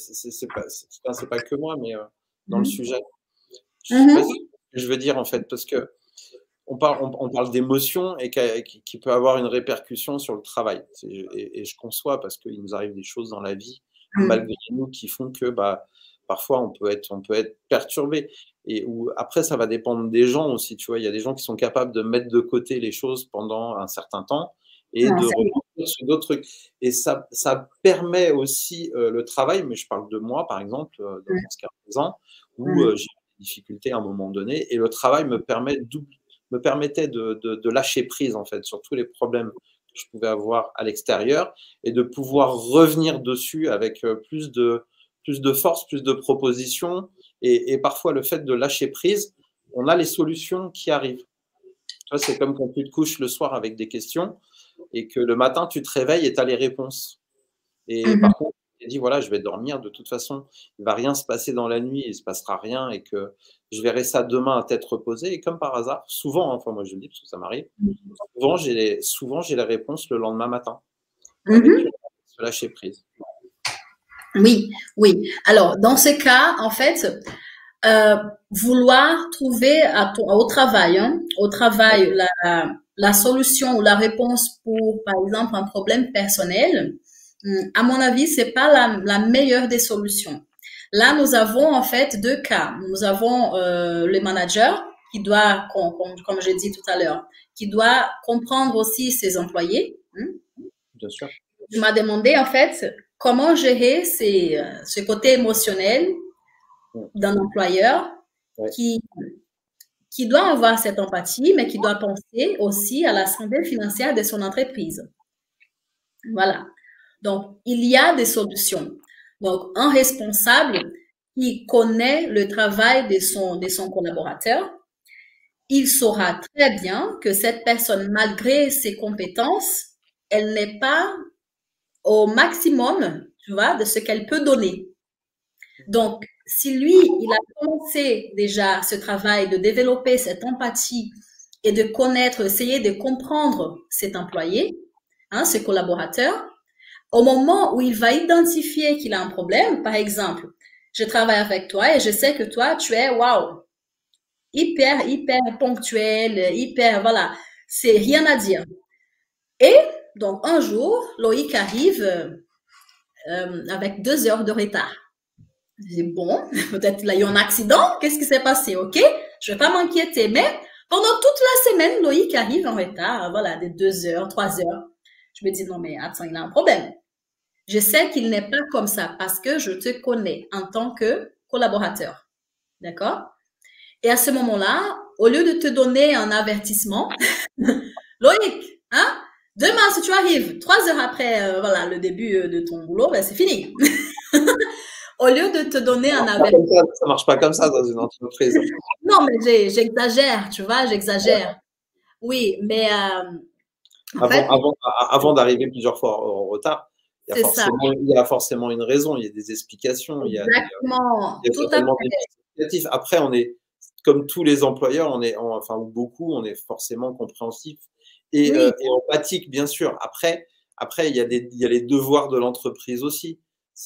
S1: C'est pas que moi, mais dans le sujet. Je sais pas ce que je veux dire, en fait, parce que on parle d'émotion et qui peut avoir une répercussion sur le travail. Et je conçois parce qu'il nous arrive des choses dans la vie, malgré nous, qui font que parfois on peut être perturbé. Et après, ça va dépendre des gens aussi. Tu vois, il y a des gens qui sont capables de mettre de côté les choses pendant un certain temps et de revenir sur d'autres trucs. Et ça permet aussi le travail, mais je parle de moi, par exemple, dans ce cas présent, où j'ai des difficultés à un moment donné, et le travail me permettait de lâcher prise, en fait, sur tous les problèmes que je pouvais avoir à l'extérieur et de pouvoir revenir dessus avec plus de force, plus de propositions. Et parfois, le fait de lâcher prise, on a les solutions qui arrivent. Tu vois, c'est comme quand tu te couches le soir avec des questions et que le matin, tu te réveilles et tu as les réponses. Et par contre, tu te dis, voilà, je vais dormir, de toute façon, il ne va rien se passer dans la nuit, il ne se passera rien et que je verrai ça demain à tête reposée. Et comme par hasard, souvent, enfin moi je le dis parce que ça m'arrive, souvent j'ai les réponses le lendemain matin, avec ce lâcher prise.
S2: Oui, oui. Alors, dans ce cas, en fait, vouloir trouver au travail, la solution ou la réponse pour, par exemple, un problème personnel, à mon avis, c'est pas la meilleure des solutions. Là, nous avons en fait deux cas. Nous avons le manager qui doit, comme j'ai dit tout à l'heure, qui doit comprendre aussi ses employés.
S1: Bien sûr.
S2: Tu m'as demandé en fait comment gérer ce côté émotionnel d'un employeur qui doit avoir cette empathie, mais qui doit penser aussi à la santé financière de son entreprise. Voilà. Donc, il y a des solutions. Donc, un responsable qui connaît le travail de son collaborateur, il saura très bien que cette personne, malgré ses compétences, elle n'est pas au maximum, tu vois, de ce qu'elle peut donner. Donc, si lui, il a commencé déjà ce travail de développer cette empathie et de connaître, essayer de comprendre cet employé, ce collaborateur, au moment où il va identifier qu'il a un problème, par exemple, je travaille avec toi et je sais que toi, tu es, waouh, hyper ponctuel, voilà, c'est rien à dire. Et donc, un jour, Loïc arrive avec 2 heures de retard. Je dis, bon, peut-être il a eu un accident, qu'est-ce qui s'est passé, ok? Je vais pas m'inquiéter, mais pendant toute la semaine, Loïc arrive en retard, voilà, des 2 heures, 3 heures. Je me dis, non, mais attends, il a un problème. Je sais qu'il n'est pas comme ça parce que je te connais en tant que collaborateur. D'accord? Et à ce moment-là, au lieu de te donner un avertissement, Loïc, demain, si tu arrives 3 heures après voilà, le début de ton boulot, ben, c'est fini. Au lieu de te donner un avertissement.
S1: Ça marche pas comme ça dans une entreprise.
S2: Non, mais j'exagère, tu vois, j'exagère. Oui, mais
S1: avant d'arriver plusieurs fois en retard, il y a forcément une raison, il y a des explications.
S2: Exactement.
S1: Il y a certainement des explicatifs. Après, on est, comme tous les employeurs, ou beaucoup, on est forcément compréhensif et empathique, bien sûr. Après, il y a les devoirs de l'entreprise aussi.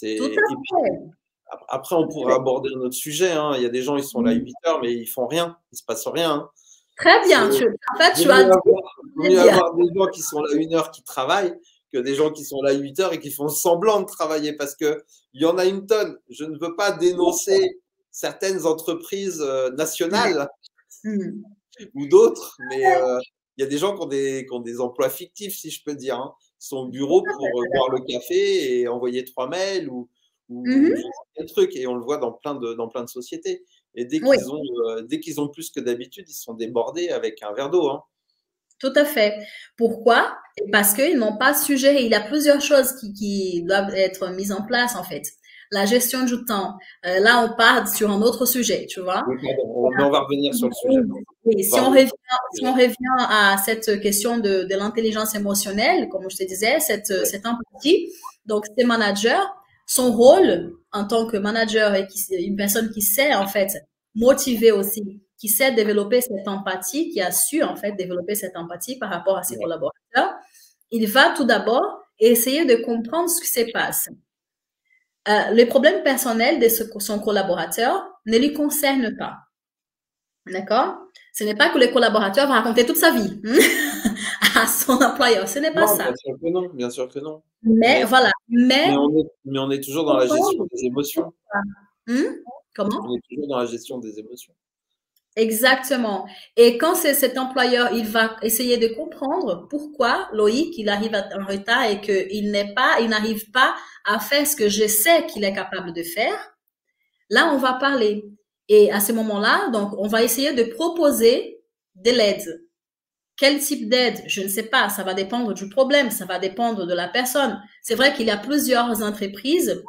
S1: Après, on pourra aborder un autre sujet. Il y a des gens, ils sont là 8 heures, mais ils font rien. Il se passe rien.
S2: Très bien. En fait, tu as
S1: mieux avoir des gens qui sont là 1 heure qui travaillent que des gens qui sont là 8 heures et qui font semblant de travailler, parce qu'il y en a une tonne. Je ne veux pas dénoncer certaines entreprises nationales ou d'autres, mais il y a des gens qui ont des emplois fictifs, si je peux dire. Ils sont au bureau pour boire le café et envoyer 3 mails ou des trucs, et on le voit dans plein de sociétés. Et dès qu'ils ont plus que d'habitude, ils sont débordés avec un verre d'eau.
S2: Tout à fait. Pourquoi? Parce qu'ils n'ont pas suggéré. Il y a plusieurs choses qui doivent être mises en place, en fait. La gestion du temps. Là, on part sur un autre sujet, tu vois.
S1: Mais on va revenir sur le sujet.
S2: Oui, si on revient à cette question de l'intelligence émotionnelle, comme je te disais, cette empathie, donc ces managers, son rôle en tant que manager et une personne qui sait en fait motiver aussi, qui sait développer cette empathie, qui a su en fait développer cette empathie par rapport à ses collaborateurs, il va tout d'abord essayer de comprendre ce qui se passe. Les problèmes personnels de son collaborateur ne lui concernent pas. D'accord? Ce n'est pas que le collaborateur va raconter toute sa vie à son employeur. Ce n'est pas
S1: Non,
S2: ça.
S1: bien sûr que non, bien sûr que non.
S2: Mais voilà.
S1: Mais on est toujours dans la gestion des émotions.
S2: Comment?
S1: On est toujours dans la gestion des émotions.
S2: Exactement. Et quand c'est cet employeur, il va essayer de comprendre pourquoi Loïc, il arrive en retard et qu'il n'arrive pas à faire ce que je sais qu'il est capable de faire. Là, on va parler. Et à ce moment-là, donc, on va essayer de proposer de l'aide. Quel type d'aide? Je ne sais pas. Ça va dépendre du problème. Ça va dépendre de la personne. C'est vrai qu'il y a plusieurs entreprises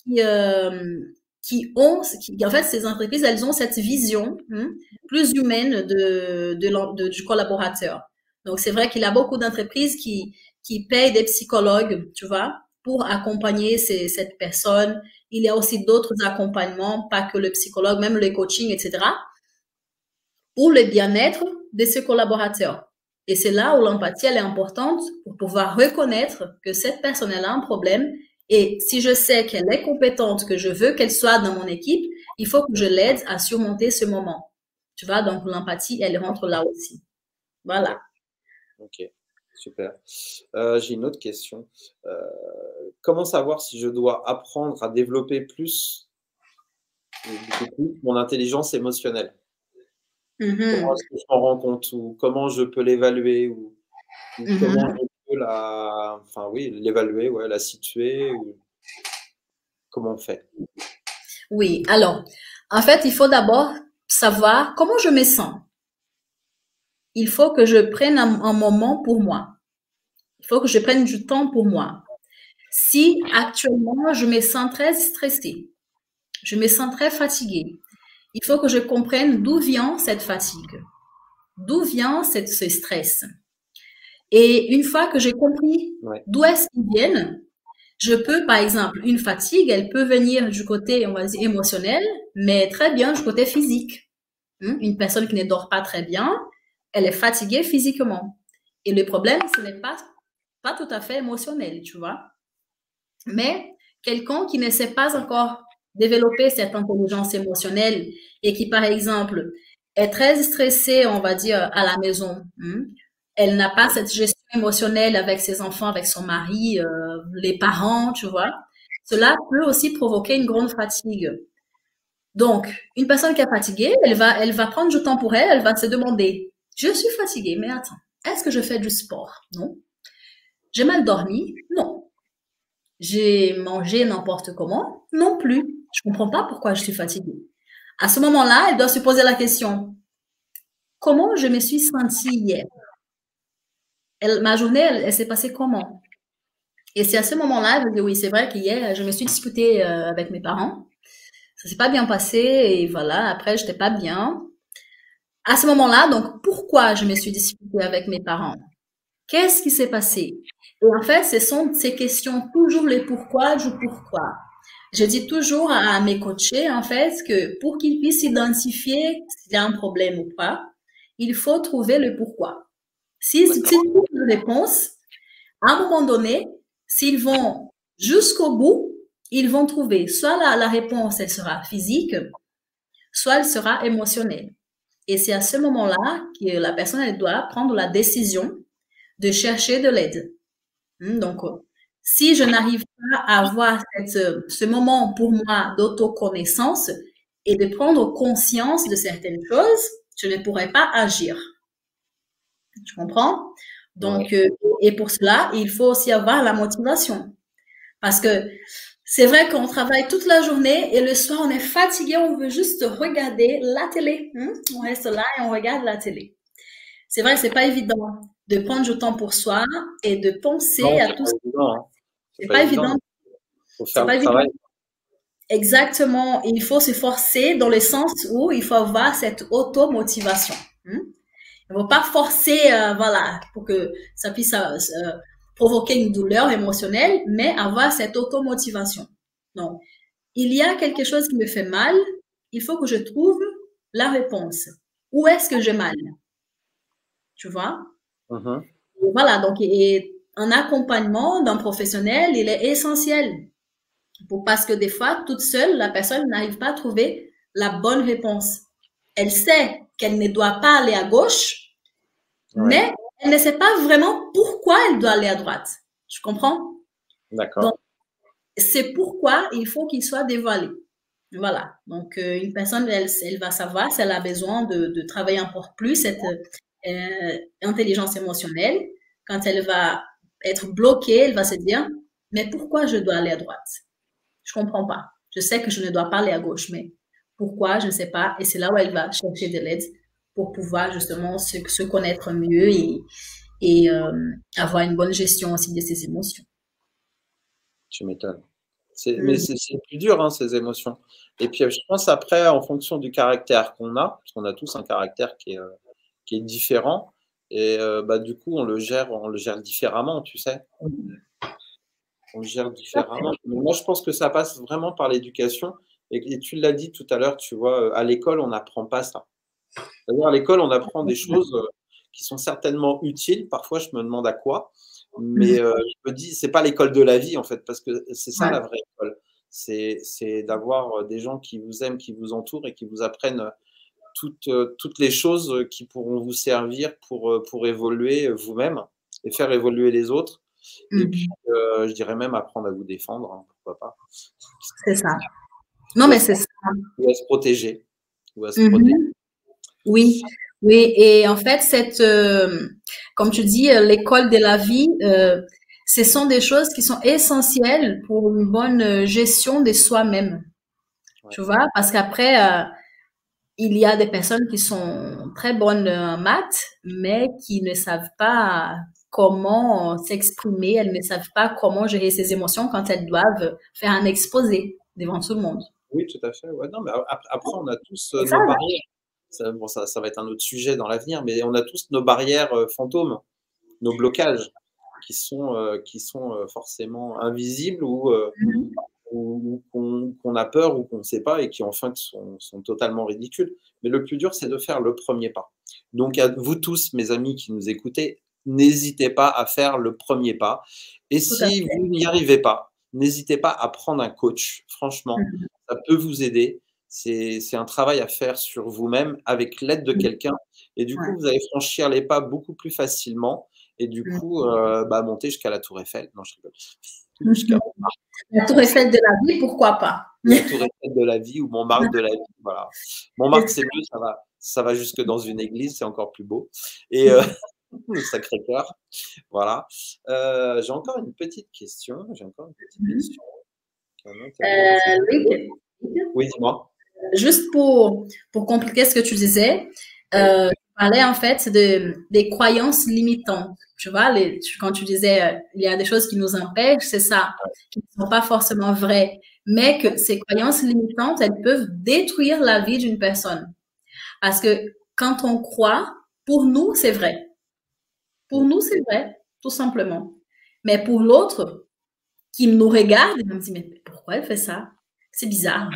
S2: en fait, ces entreprises, elles ont cette vision plus humaine du collaborateur. Donc, c'est vrai qu'il y a beaucoup d'entreprises qui payent des psychologues, tu vois, pour accompagner cette personne. Il y a aussi d'autres accompagnements, pas que le psychologue, même le coaching, etc., pour le bien-être de ce collaborateur. Et c'est là où l'empathie, elle est importante pour pouvoir reconnaître que cette personne, elle a un problème. Et si je sais qu'elle est compétente, que je veux qu'elle soit dans mon équipe, il faut que je l'aide à surmonter ce moment. Tu vois, donc l'empathie, elle rentre là aussi. Voilà.
S1: Ok, super. J'ai une autre question. Comment savoir si je dois apprendre à développer plus mon intelligence émotionnelle? Comment est-ce que je m'en rends compte ou comment je peux l'évaluer ou comment je peux l'évaluer, ouais, la situer ou comment on fait?
S2: Oui, alors, en fait, il faut d'abord savoir comment je me sens. Il faut que je prenne un moment pour moi. Il faut que je prenne du temps pour moi. Si actuellement, je me sens très stressée, je me sens très fatiguée, il faut que je comprenne d'où vient cette fatigue, d'où vient ce stress. Et une fois que j'ai compris d'où est-ce qu'ils viennent, je peux, par exemple, une fatigue, elle peut venir du côté, on va dire, émotionnel, mais très bien du côté physique. Une personne qui ne dort pas très bien, elle est fatiguée physiquement. Et le problème, ce n'est pas tout à fait émotionnel, tu vois. Mais quelqu'un qui ne sait pas encore développer cette intelligence émotionnelle et qui, par exemple, est très stressé, on va dire, à la maison, elle n'a pas cette gestion émotionnelle avec ses enfants, avec son mari, les parents, tu vois. Cela peut aussi provoquer une grande fatigue. Donc, une personne qui est fatiguée, elle va prendre du temps pour elle, elle va se demander, je suis fatiguée, mais attends, est-ce que je fais du sport? Non. J'ai mal dormi? Non. J'ai mangé n'importe comment? Non plus. Je comprends pas pourquoi je suis fatiguée. À ce moment-là, elle doit se poser la question, comment je me suis sentie hier? Ma journée, elle s'est passée comment? Et c'est à ce moment-là, elle me dit, oui, c'est vrai qu'hier, je me suis disputée avec mes parents. Ça s'est pas bien passé et voilà, après, j'étais pas bien. À ce moment-là, donc, pourquoi je me suis disputée avec mes parents? Qu'est-ce qui s'est passé? Et en fait, ce sont ces questions, toujours les pourquoi du pourquoi. Je dis toujours à mes coachés, en fait, que pour qu'ils puissent identifier s'il y a un problème ou pas, il faut trouver le pourquoi. S'ils trouvent une réponse, à un moment donné, s'ils vont jusqu'au bout, ils vont trouver soit la réponse, elle sera physique, soit elle sera émotionnelle. Et c'est à ce moment-là que la personne, elle doit prendre la décision de chercher de l'aide. Donc, si je n'arrive pas à avoir ce moment pour moi d'autoconnaissance et de prendre conscience de certaines choses, je ne pourrais pas agir. Tu comprends? Donc, et pour cela, il faut aussi avoir la motivation. Parce que c'est vrai qu'on travaille toute la journée et le soir, on est fatigué, on veut juste regarder la télé. On reste là et on regarde la télé. C'est vrai que c'est pas évident de prendre du temps pour soi et de penser à tout ça.
S1: C'est pas évident. Faut faire le travail.
S2: Exactement. Il faut se forcer dans le sens où il faut avoir cette automotivation. Il ne faut pas forcer, voilà, pour que ça puisse provoquer une douleur émotionnelle, mais avoir cette automotivation. Donc, il y a quelque chose qui me fait mal, il faut que je trouve la réponse. Où est-ce que j'ai mal? Tu vois? Voilà, donc, et un accompagnement d'un professionnel, il est essentiel. Parce que des fois, toute seule, la personne n'arrive pas à trouver la bonne réponse. Elle sait qu'elle ne doit pas aller à gauche, mais elle ne sait pas vraiment pourquoi elle doit aller à droite. Tu comprends?
S1: D'accord.
S2: Donc, c'est pourquoi il faut qu'il soit dévoilé. Voilà. Donc, une personne, elle va savoir si elle a besoin de travailler encore plus cette intelligence émotionnelle. Quand elle va être bloquée, elle va se dire, mais pourquoi je dois aller à droite? Je comprends pas. Je sais que je ne dois pas aller à gauche, mais pourquoi? Je ne sais pas. Et c'est là où elle va chercher de l'aide pour pouvoir justement se connaître mieux et avoir une bonne gestion aussi de ses émotions.
S1: Tu m'étonnes. Mais c'est plus dur, hein, ces émotions. Et puis, je pense après, en fonction du caractère qu'on a, parce qu'on a tous un caractère qui est différent, et bah, du coup, on le gère différemment, tu sais. On le gère différemment. Mais moi, je pense que ça passe vraiment par l'éducation. Et tu l'as dit tout à l'heure, tu vois, à l'école, on n'apprend pas ça. D'ailleurs, à l'école, on apprend des choses qui sont certainement utiles. Parfois, je me demande à quoi. Mais je me dis, c'est pas l'école de la vie, en fait, parce que c'est ça la vraie école. C'est d'avoir des gens qui vous aiment, qui vous entourent et qui vous apprennent toutes les choses qui pourront vous servir pour évoluer vous-même et faire évoluer les autres. Et puis, je dirais même apprendre à vous défendre, hein, pourquoi pas.
S2: C'est ça. Non, mais c'est ça.
S1: Ou à se protéger. Ou à se protéger.
S2: Oui, oui. Et en fait, comme tu dis, l'école de la vie, ce sont des choses qui sont essentielles pour une bonne gestion de soi-même. Tu vois, parce qu'après, il y a des personnes qui sont très bonnes en maths, mais qui ne savent pas comment s'exprimer, elles ne savent pas comment gérer ses émotions quand elles doivent faire un exposé devant tout le monde.
S1: Oui, tout à fait. Ouais, non, mais après, on a tous nos barrières. Ça va être un autre sujet dans l'avenir, mais on a tous nos barrières fantômes, nos blocages qui sont forcément invisibles ou qu'on a peur ou qu'on ne sait pas et qui en fait sont totalement ridicules. Mais le plus dur, c'est de faire le premier pas. Donc à vous tous, mes amis qui nous écoutez, n'hésitez pas à faire le premier pas. Et si vous n'y arrivez pas, n'hésitez pas à prendre un coach. Franchement, ça peut vous aider. C'est un travail à faire sur vous-même avec l'aide de quelqu'un. Et du coup, vous allez franchir les pas beaucoup plus facilement. Et du coup, monter jusqu'à la Tour Eiffel. Non, je rigole.
S2: La Tour Eiffel de la vie, pourquoi pas?
S1: La Tour Eiffel de la vie ou Montmartre de la vie. Voilà. Montmartre, c'est mieux, ça va jusque dans une église, c'est encore plus beau. Et le Sacré-Cœur. Voilà. J'ai encore une petite question. Oui, dis-moi.
S2: Juste pour compliquer ce que tu disais, tu parlais en fait des croyances limitantes. Tu vois, quand tu disais il y a des choses qui nous empêchent, c'est ça, qui ne sont pas forcément vraies, mais que ces croyances limitantes, elles peuvent détruire la vie d'une personne. Parce que quand on croit, pour nous, c'est vrai. Pour nous, c'est vrai, tout simplement. Mais pour l'autre qui nous regarde, il me dit, mais pourquoi elle fait ça? C'est bizarre.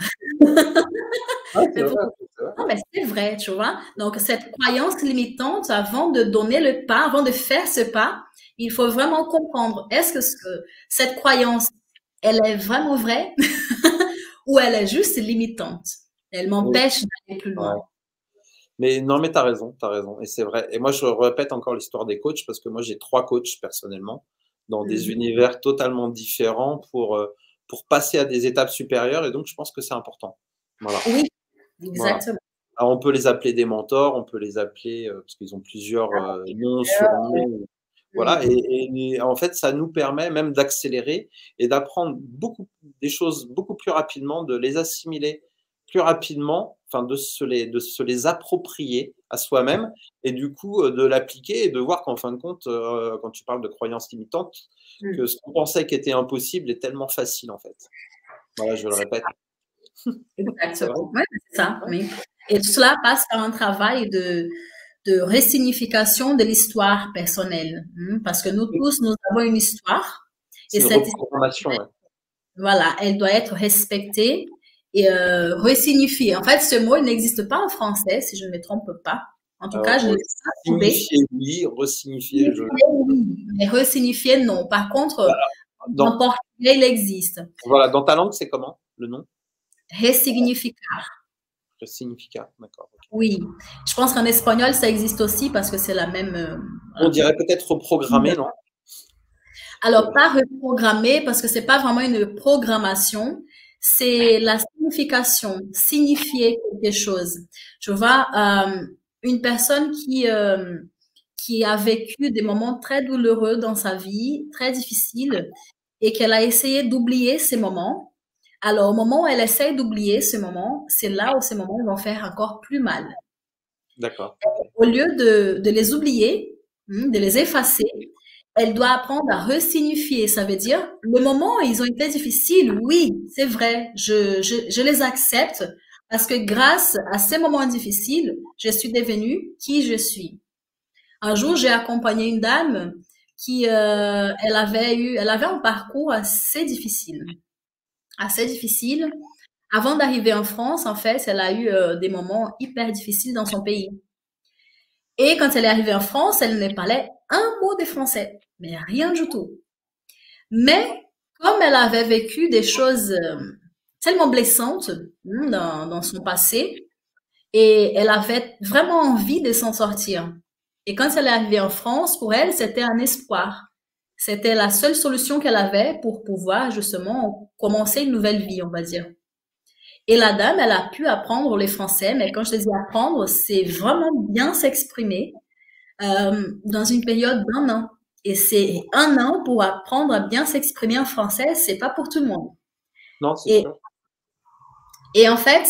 S2: Non, mais c'est vrai, tu vois. Donc, cette croyance limitante, avant de donner le pas, avant de faire ce pas, il faut vraiment comprendre, est-ce que cette croyance, elle est vraiment vraie ou elle est juste limitante? Elle m'empêche d'aller plus loin.
S1: Ouais. Mais non, mais tu as raison. Et c'est vrai. Et moi, je répète encore l'histoire des coachs parce que moi, j'ai 3 coachs personnellement dans des univers totalement différents pour passer à des étapes supérieures. Et donc, je pense que c'est important. Voilà.
S2: Oui, exactement.
S1: Voilà. Alors, on peut les appeler des mentors, on peut les appeler, parce qu'ils ont plusieurs noms, surnoms. Voilà. Et en fait, ça nous permet même d'accélérer et d'apprendre des choses beaucoup plus rapidement, de les assimiler plus rapidement, enfin de se les approprier à soi-même et du coup de l'appliquer et de voir qu'en fin de compte, quand tu parles de croyances limitantes, que ce qu'on pensait qui était impossible est tellement facile en fait. Voilà, je le répète.
S2: Exactement. Ouais, c'est ça. Oui. Et tout cela passe par un travail de resignification de l'histoire personnelle. Parce que nous tous, nous avons une histoire.
S1: Et cette histoire,
S2: voilà, elle doit être respectée et resignifiée. En fait, ce mot, il n'existe pas en français, si je ne me trompe pas. En tout
S1: Alors,
S2: cas, je ne l'ai pas trouvé.
S1: signifier oui, resignifier je.
S2: Oui, mais resignifier, non. Par contre, en
S1: Dans,
S2: portugais, il existe.
S1: voilà, dans ta langue, c'est comment le nom?
S2: Ressignificar.
S1: Significat, d'accord. Okay.
S2: Oui. Je pense qu'en espagnol, ça existe aussi parce que c'est la même.
S1: On dirait peut-être reprogrammer, non?
S2: Alors, pas reprogrammer parce que c'est pas vraiment une programmation. C'est la signification, signifier quelque chose. Tu vois, une personne qui a vécu des moments très douloureux dans sa vie, très difficiles, et qu'elle a essayé d'oublier ces moments. Alors, au moment où elle essaie d'oublier ces moments, c'est là où ces moments vont faire encore plus mal.
S1: D'accord.
S2: Au lieu de les oublier, de les effacer, elle doit apprendre à resignifier. Ça veut dire, le moment où ils ont été difficiles, oui, c'est vrai, je les accepte parce que grâce à ces moments difficiles, je suis devenue qui je suis. Un jour, j'ai accompagné une dame qui, elle avait un parcours assez difficile. Assez difficile. Avant d'arriver en France, en fait, elle a eu des moments hyper difficiles dans son pays. Et quand elle est arrivée en France, elle ne parlait un mot de français, mais rien du tout. Mais comme elle avait vécu des choses tellement blessantes dans son passé, et elle avait vraiment envie de s'en sortir. Et quand elle est arrivée en France, pour elle, c'était un espoir. C'était la seule solution qu'elle avait pour pouvoir justement commencer une nouvelle vie, on va dire. Et la dame, elle a pu apprendre les français, mais quand je dis apprendre, c'est vraiment bien s'exprimer dans une période d'1 an. Et c'est 1 an pour apprendre à bien s'exprimer en français, c'est pas pour tout le monde.
S1: Non, c'est
S2: Et,
S1: sûr.
S2: et en fait,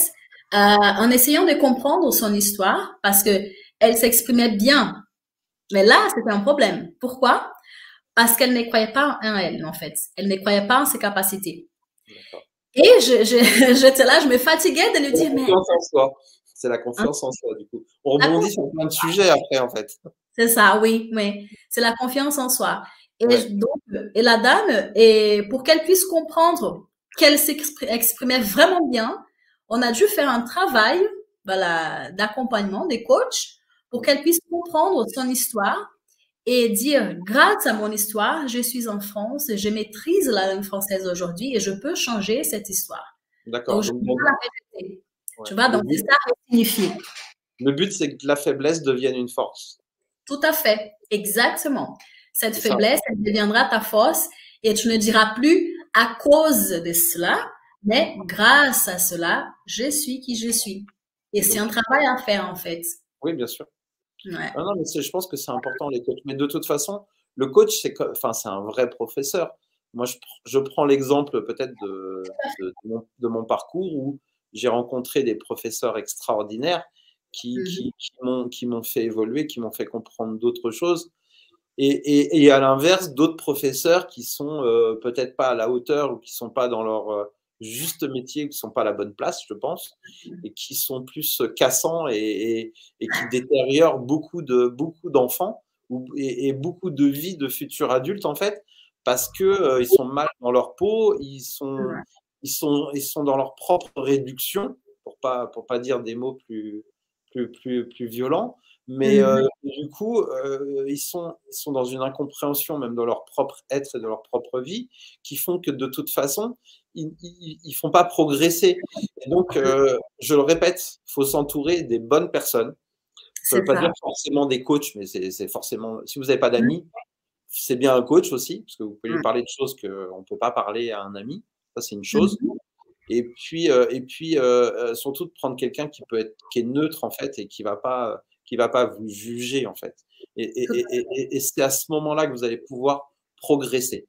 S2: en essayant de comprendre son histoire, parce que elle s'exprimait bien, mais là, c'était un problème. Pourquoi? Parce qu'elle ne croyait pas en elle, en fait. Elle ne croyait pas en ses capacités. Et j'étais là, je me fatiguais de lui dire, mais...
S1: Confiance en soi. C'est la confiance en soi, du coup. On rebondit sur plein de sujets après, en fait.
S2: C'est ça, oui, oui. C'est la confiance en soi. Et donc, et la dame, et pour qu'elle puisse comprendre qu'elle s'exprimait vraiment bien, on a dû faire un travail, voilà, d'accompagnement des coachs pour qu'elle puisse comprendre son histoire et dire, grâce à mon histoire, je suis en France, je maîtrise la langue française aujourd'hui et je peux changer cette histoire.
S1: D'accord.
S2: Donc, je peux la répéter.
S1: Ouais.
S2: Tu vois, donc c'est ça signifier.
S1: Le but, c'est que la faiblesse devienne une force.
S2: Tout à fait, exactement. Cette faiblesse, elle deviendra ta force et tu ne diras plus à cause de cela, mais grâce à cela, je suis qui je suis. Et c'est un travail à faire en fait.
S1: Oui, bien sûr.
S2: Ouais.
S1: Non, mais je pense que c'est important les coachs. Mais de toute façon, le coach, c'est un vrai professeur. Moi, je prends l'exemple peut-être de mon parcours où j'ai rencontré des professeurs extraordinaires qui m'ont fait évoluer, qui m'ont fait comprendre d'autres choses. Et à l'inverse, d'autres professeurs qui sont peut-être pas à la hauteur ou qui sont pas dans leur juste métier, qui sont pas à la bonne place, je pense, et qui sont plus cassants et qui détériorent beaucoup d'enfants et beaucoup de vies de futurs adultes en fait, parce que ils sont mal dans leur peau, ils sont dans leur propre réduction, pour pas dire des mots plus violents. Mais du coup, ils sont dans une incompréhension même de leur propre être et de leur propre vie, qui font que de toute façon, ils font pas progresser. Et donc, je le répète, il faut s'entourer des bonnes personnes. Ça ne veut pas dire forcément des coachs, mais c'est forcément. Si vous n'avez pas d'amis, c'est bien un coach aussi, parce que vous pouvez lui parler de choses qu'on ne peut pas parler à un ami. Ça, c'est une chose. Et puis surtout de prendre quelqu'un qui est neutre en fait et qui va pas vous juger en fait. Et c'est à ce moment-là que vous allez pouvoir progresser.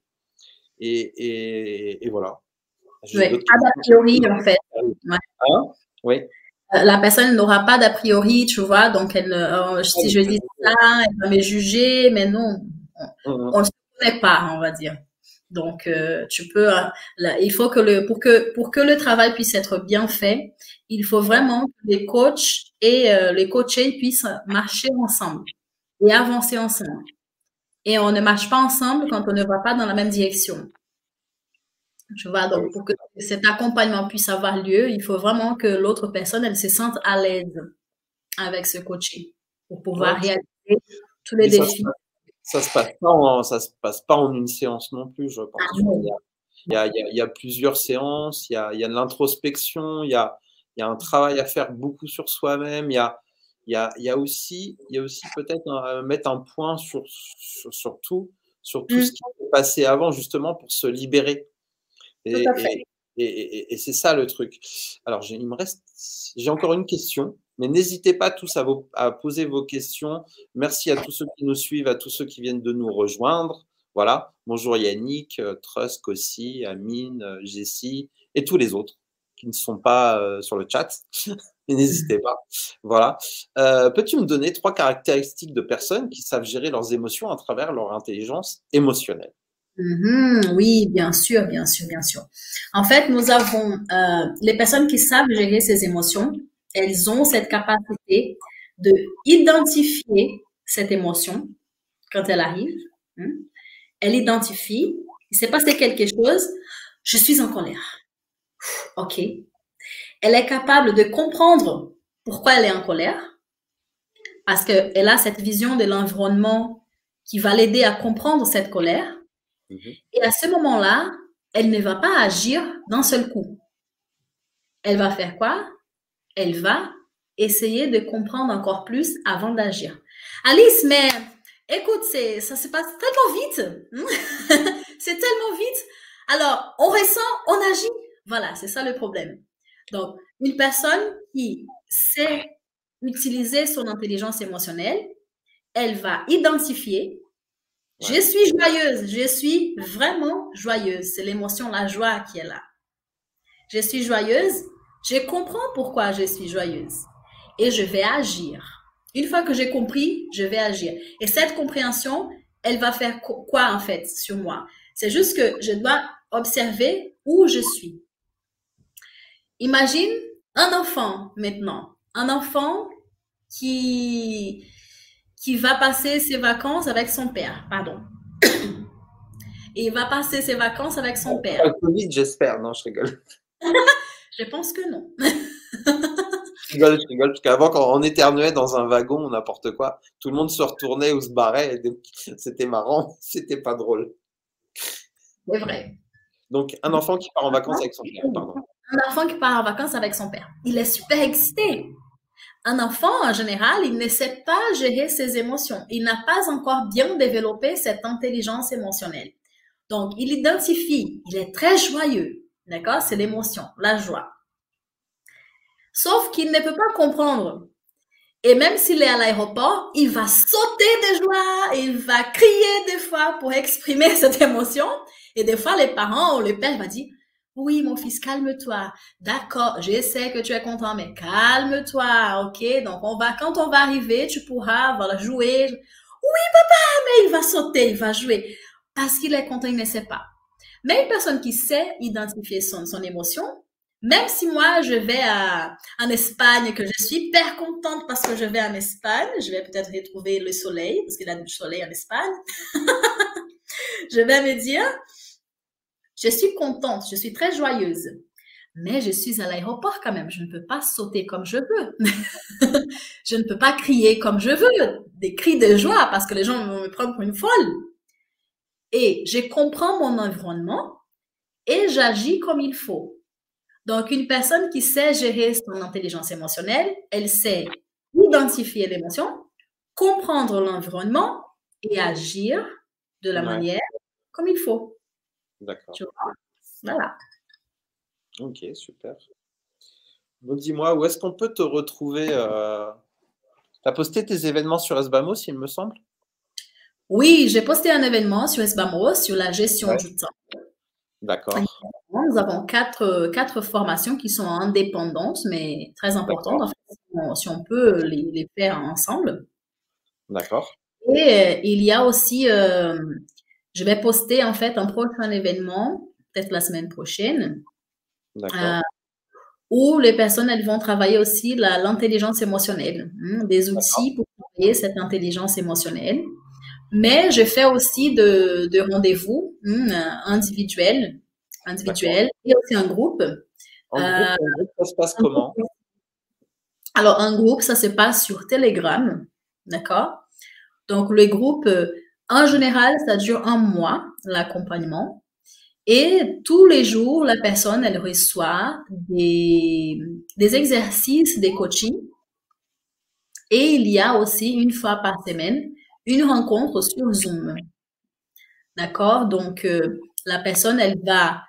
S1: Et voilà.
S2: Ouais, pas d'a priori en fait. Ouais.
S1: Hein? Oui.
S2: La personne n'aura pas d'a priori, tu vois, donc si je dis ça, elle va me juger, mais non, on ne se connaît pas, on va dire. Donc, tu peux, il faut que pour que le travail puisse être bien fait, il faut vraiment que les coachs et les coachés puissent marcher ensemble et avancer ensemble. Et on ne marche pas ensemble quand on ne va pas dans la même direction. Tu vois, donc pour que cet accompagnement puisse avoir lieu, il faut vraiment que l'autre personne, elle se sente à l'aise avec ce coaching. pour pouvoir
S1: Ouais.
S2: réaliser tous les
S1: Mais
S2: défis.
S1: ça se passe pas en une séance non plus, je pense. Il y a plusieurs séances, il y a de l'introspection, il y a un travail à faire beaucoup sur soi-même. Il y a aussi peut-être mettre un point sur tout ce qui s'est passé avant, justement, pour se libérer.
S2: Tout à fait.
S1: Et c'est ça le truc. Alors, j'ai encore une question, mais n'hésitez pas tous à poser vos questions. Merci à tous ceux qui nous suivent, à tous ceux qui viennent de nous rejoindre. Voilà. Bonjour Yannick, Trusk aussi, Amine, Jessie et tous les autres qui ne sont pas sur le chat. N'hésitez pas. Voilà. Peux-tu me donner 3 caractéristiques de personnes qui savent gérer leurs émotions à travers leur intelligence émotionnelle?
S2: Oui, bien sûr, bien sûr, bien sûr. En fait, nous avons les personnes qui savent gérer ces émotions, elles ont cette capacité de identifier cette émotion quand elle arrive. Elle identifie, il s'est passé quelque chose, je suis en colère. OK. Elle est capable de comprendre pourquoi elle est en colère parce qu'elle a cette vision de l'environnement qui va l'aider à comprendre cette colère. Et à ce moment-là, elle ne va pas agir d'un seul coup. Elle va faire quoi? Elle va essayer de comprendre encore plus avant d'agir. Alice, mais écoute, ça se passe tellement vite. C'est tellement vite. Alors, on ressent, on agit. Voilà, c'est ça le problème. Donc, une personne qui sait utiliser son intelligence émotionnelle, elle va identifier. Je suis joyeuse, je suis vraiment joyeuse. C'est l'émotion, la joie qui est là. Je suis joyeuse, je comprends pourquoi je suis joyeuse et je vais agir. Une fois que j'ai compris, je vais agir. Et cette compréhension, elle va faire quoi en fait sur moi? C'est juste que je dois observer où je suis. Imagine un enfant maintenant, un enfant qui va passer ses vacances avec son père, pardon. Et il va passer ses vacances avec son père.
S1: Pas le Covid, j'espère. Non, je rigole.
S2: Je pense que non.
S1: Je rigole, parce qu'avant, quand on éternuait dans un wagon ou n'importe quoi, tout le monde se retournait ou se barrait. C'était marrant, c'était pas drôle.
S2: C'est vrai.
S1: Donc, un enfant qui part en vacances avec son père, pardon.
S2: Un enfant qui part en vacances avec son père. Il est super excité. Un enfant, en général, il ne sait pas gérer ses émotions. Il n'a pas encore bien développé cette intelligence émotionnelle. Donc, il identifie, il est très joyeux. D'accord? C'est l'émotion, la joie. Sauf qu'il ne peut pas comprendre. Et même s'il est à l'aéroport, il va sauter de joie, il va crier des fois pour exprimer cette émotion. Et des fois, les parents ou le père va dire, oui, mon fils, calme-toi. D'accord, je sais que tu es content, mais calme-toi, ok? Donc, quand on va arriver, tu pourras, voilà, jouer. Oui, papa, mais il va sauter, il va jouer. Parce qu'il est content, il ne sait pas. Mais une personne qui sait identifier son émotion, même si moi, je vais en Espagne, que je suis hyper contente parce que je vais en Espagne, je vais peut-être retrouver le soleil, parce qu'il y a du soleil en Espagne. Je vais me dire, je suis contente, je suis très joyeuse. Mais je suis à l'aéroport quand même. Je ne peux pas sauter comme je veux. Je ne peux pas crier comme je veux. Des cris de joie parce que les gens vont me prendre pour une folle. Et je comprends mon environnement et j'agis comme il faut. Donc, une personne qui sait gérer son intelligence émotionnelle, elle sait identifier l'émotion, comprendre l'environnement et agir de la manière comme il faut.
S1: D'accord.
S2: Tu vois? Voilà.
S1: Ok, super. Donc, dis-moi, où est-ce qu'on peut te retrouver Tu as posté tes événements sur Sbamos, il me semble?
S2: Oui, j'ai posté un événement sur Sbamos sur la gestion du temps.
S1: D'accord.
S2: Nous avons quatre formations qui sont indépendantes, mais très importantes. En fait, si on peut les faire ensemble.
S1: D'accord.
S2: Et il y a aussi, je vais poster en fait un prochain événement, peut-être la semaine prochaine, où les personnes elles vont travailler aussi l'intelligence émotionnelle, des outils pour travailler cette intelligence émotionnelle. Mais je fais aussi de rendez-vous individuels et aussi un groupe.
S1: En groupe, ça se passe comment?
S2: Alors, un groupe, ça se passe sur Telegram. D'accord? Donc, le groupe, en général, ça dure un mois, l'accompagnement. Et tous les jours, la personne, elle reçoit des exercices, des coachings. Et il y a aussi, une fois par semaine, une rencontre sur Zoom. D'accord? Donc, la personne, elle va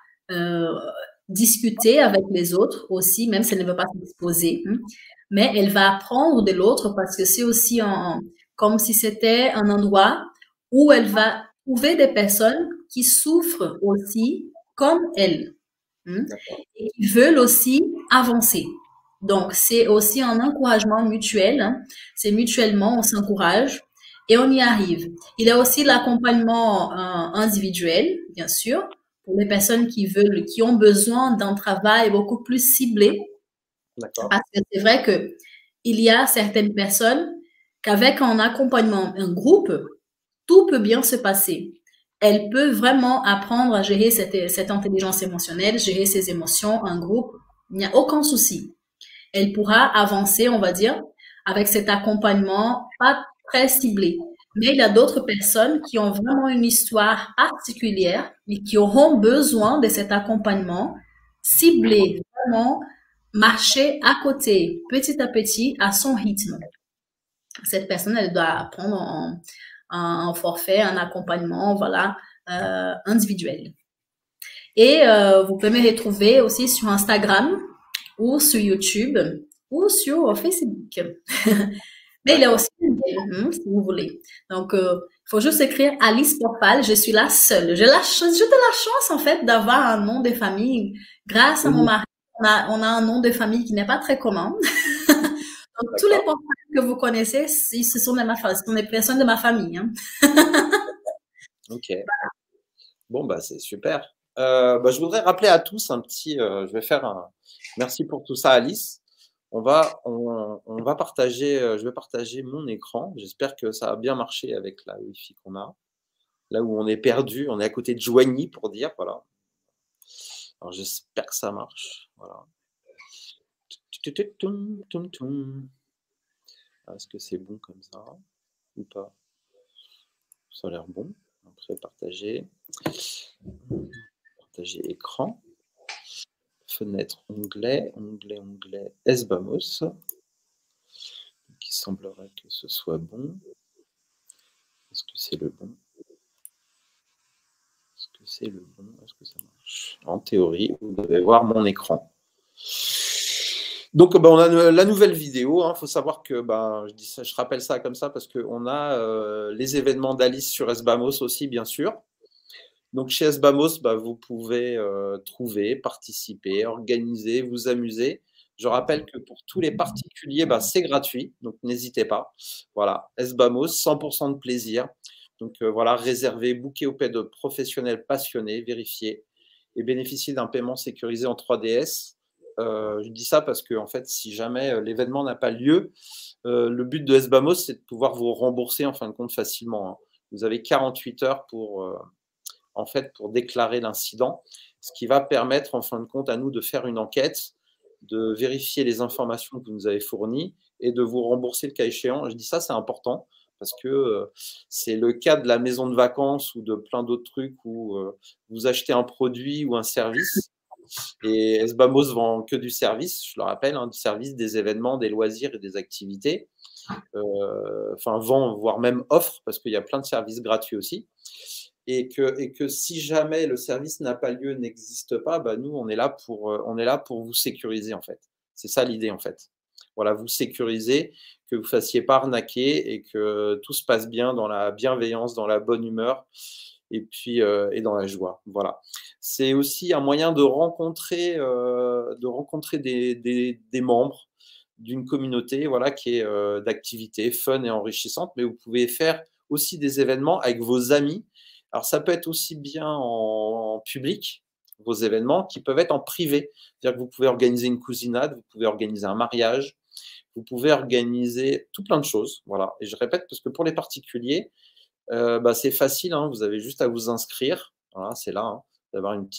S2: discuter avec les autres aussi, même si elle ne veut pas s'exposer. Mais elle va apprendre de l'autre parce que c'est aussi comme si c'était un endroit où elle va trouver des personnes qui souffrent aussi comme elle et qui veulent aussi avancer. Donc, c'est aussi un encouragement mutuel. C'est mutuellement, on s'encourage et on y arrive. Il y a aussi l'accompagnement individuel, bien sûr, pour les personnes qui ont besoin d'un travail beaucoup plus ciblé. Parce que c'est vrai que il y a certaines personnes qu'avec un accompagnement, un groupe, tout peut bien se passer. Elle peut vraiment apprendre à gérer cette intelligence émotionnelle, gérer ses émotions en groupe. Il n'y a aucun souci. Elle pourra avancer, on va dire, avec cet accompagnement pas très ciblé. Mais il y a d'autres personnes qui ont vraiment une histoire particulière et qui auront besoin de cet accompagnement ciblé, vraiment marcher à côté, petit à petit, à son rythme. Cette personne, elle doit prendre un forfait, un accompagnement, voilà, individuel. Et vous pouvez me retrouver aussi sur Instagram ou sur YouTube ou sur Facebook. Mais il y a aussi si vous voulez. Donc, il faut juste écrire Alice Porpal. Je suis la seule. J'ai de la chance, en fait, d'avoir un nom de famille. Grâce à mon mari, on a un nom de famille qui n'est pas très commun. Donc, tous les Porpal que vous connaissez, ce sont des personnes de ma famille. Hein.
S1: Ok. Bon, bah, c'est super. Je voudrais rappeler à tous un petit. Je vais faire un. Merci pour tout ça, Alice. On va partager. Je vais partager mon écran. J'espère que ça a bien marché avec la Wi-Fi qu'on a. Là où on est perdu, on est à côté de Joigny pour dire. Voilà. Alors, j'espère que ça marche. Voilà. Est-ce que c'est bon comme ça ou pas? Ça a l'air bon. Après, partager. Partager écran. Fenêtre, onglet, SBAMOS. Il semblerait que ce soit bon. Est-ce que c'est le bon? Est-ce que c'est le bon? Est-ce que ça marche? En théorie, vous devez voir mon écran. Donc, on a la nouvelle vidéo. Il faut savoir que, je rappelle ça comme ça parce qu'on a les événements d'Alice sur SBAMOS aussi, bien sûr. Donc, chez SBAMOS, vous pouvez trouver, participer, organiser, vous amuser. Je rappelle que pour tous les particuliers, c'est gratuit, donc n'hésitez pas. Voilà, SBAMOS, 100% de plaisir. Donc voilà, réservez, booker auprès de professionnels passionnés, vérifiez et bénéficiez d'un paiement sécurisé en 3DS. Je dis ça parce que en fait, si jamais l'événement n'a pas lieu, le but de SBAMOS, c'est de pouvoir vous rembourser en fin de compte facilement. Hein. Vous avez 48 heures pour déclarer l'incident, ce qui va permettre en fin de compte à nous de faire une enquête, de vérifier les informations que vous nous avez fournies et de vous rembourser le cas échéant. Je dis ça, c'est important parce que c'est le cas de la maison de vacances ou de plein d'autres trucs où vous achetez un produit ou un service et SBAMOS vend que du service, je le rappelle, du service, des événements, des loisirs et des activités. Vend, voire même offre, parce qu'il y a plein de services gratuits aussi. Et que si jamais le service n'a pas lieu, n'existe pas, nous, on est là pour vous sécuriser, en fait. C'est ça l'idée, en fait. Voilà, vous sécuriser, que vous ne fassiez pas arnaquer et que tout se passe bien dans la bienveillance, dans la bonne humeur et puis et dans la joie. Voilà. C'est aussi un moyen de rencontrer des membres d'une communauté, voilà, qui est d'activités fun et enrichissantes, mais vous pouvez faire aussi des événements avec vos amis. Alors, ça peut être aussi bien en public, vos événements, qui peuvent être en privé. C'est-à-dire que vous pouvez organiser une cousinade, vous pouvez organiser un mariage, vous pouvez organiser tout plein de choses. Voilà. Et je répète, parce que pour les particuliers, c'est facile, hein, vous avez juste à vous inscrire. Voilà, c'est là, hein, d'avoir une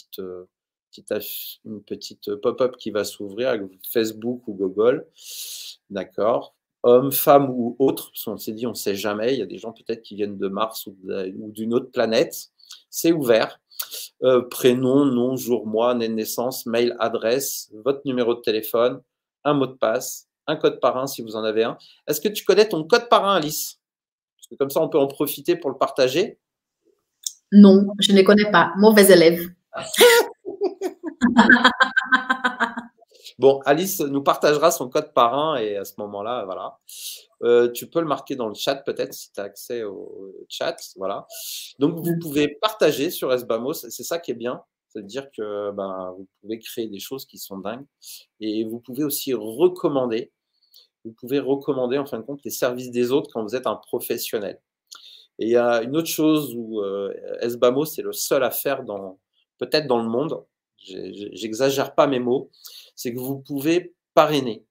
S1: petite pop-up qui va s'ouvrir avec Facebook ou Google. D'accord. hommes, femmes ou autres, parce qu'on s'est dit, on ne sait jamais, il y a des gens peut-être qui viennent de Mars ou d'une autre planète. C'est ouvert. Prénom, nom, jour, mois, année de naissance, mail, adresse, votre numéro de téléphone, un mot de passe, un code parrain si vous en avez un. Est-ce que tu connais ton code parrain, Alice? Parce que comme ça, on peut en profiter pour le partager.
S2: Non, je ne connais pas. Mauvais élève.
S1: Bon, Alice nous partagera son code parrain et à ce moment-là, voilà. Tu peux le marquer dans le chat peut-être si tu as accès au chat. Voilà. Donc, vous pouvez partager sur SBAMOS. C'est ça qui est bien. C'est-à-dire que vous pouvez créer des choses qui sont dingues. Et vous pouvez aussi recommander. Vous pouvez recommander, en fin de compte, les services des autres quand vous êtes un professionnel. Et il y a une autre chose où SBAMOS est le seul à faire peut-être dans le monde. J'exagère pas mes mots. C'est que vous pouvez parrainer.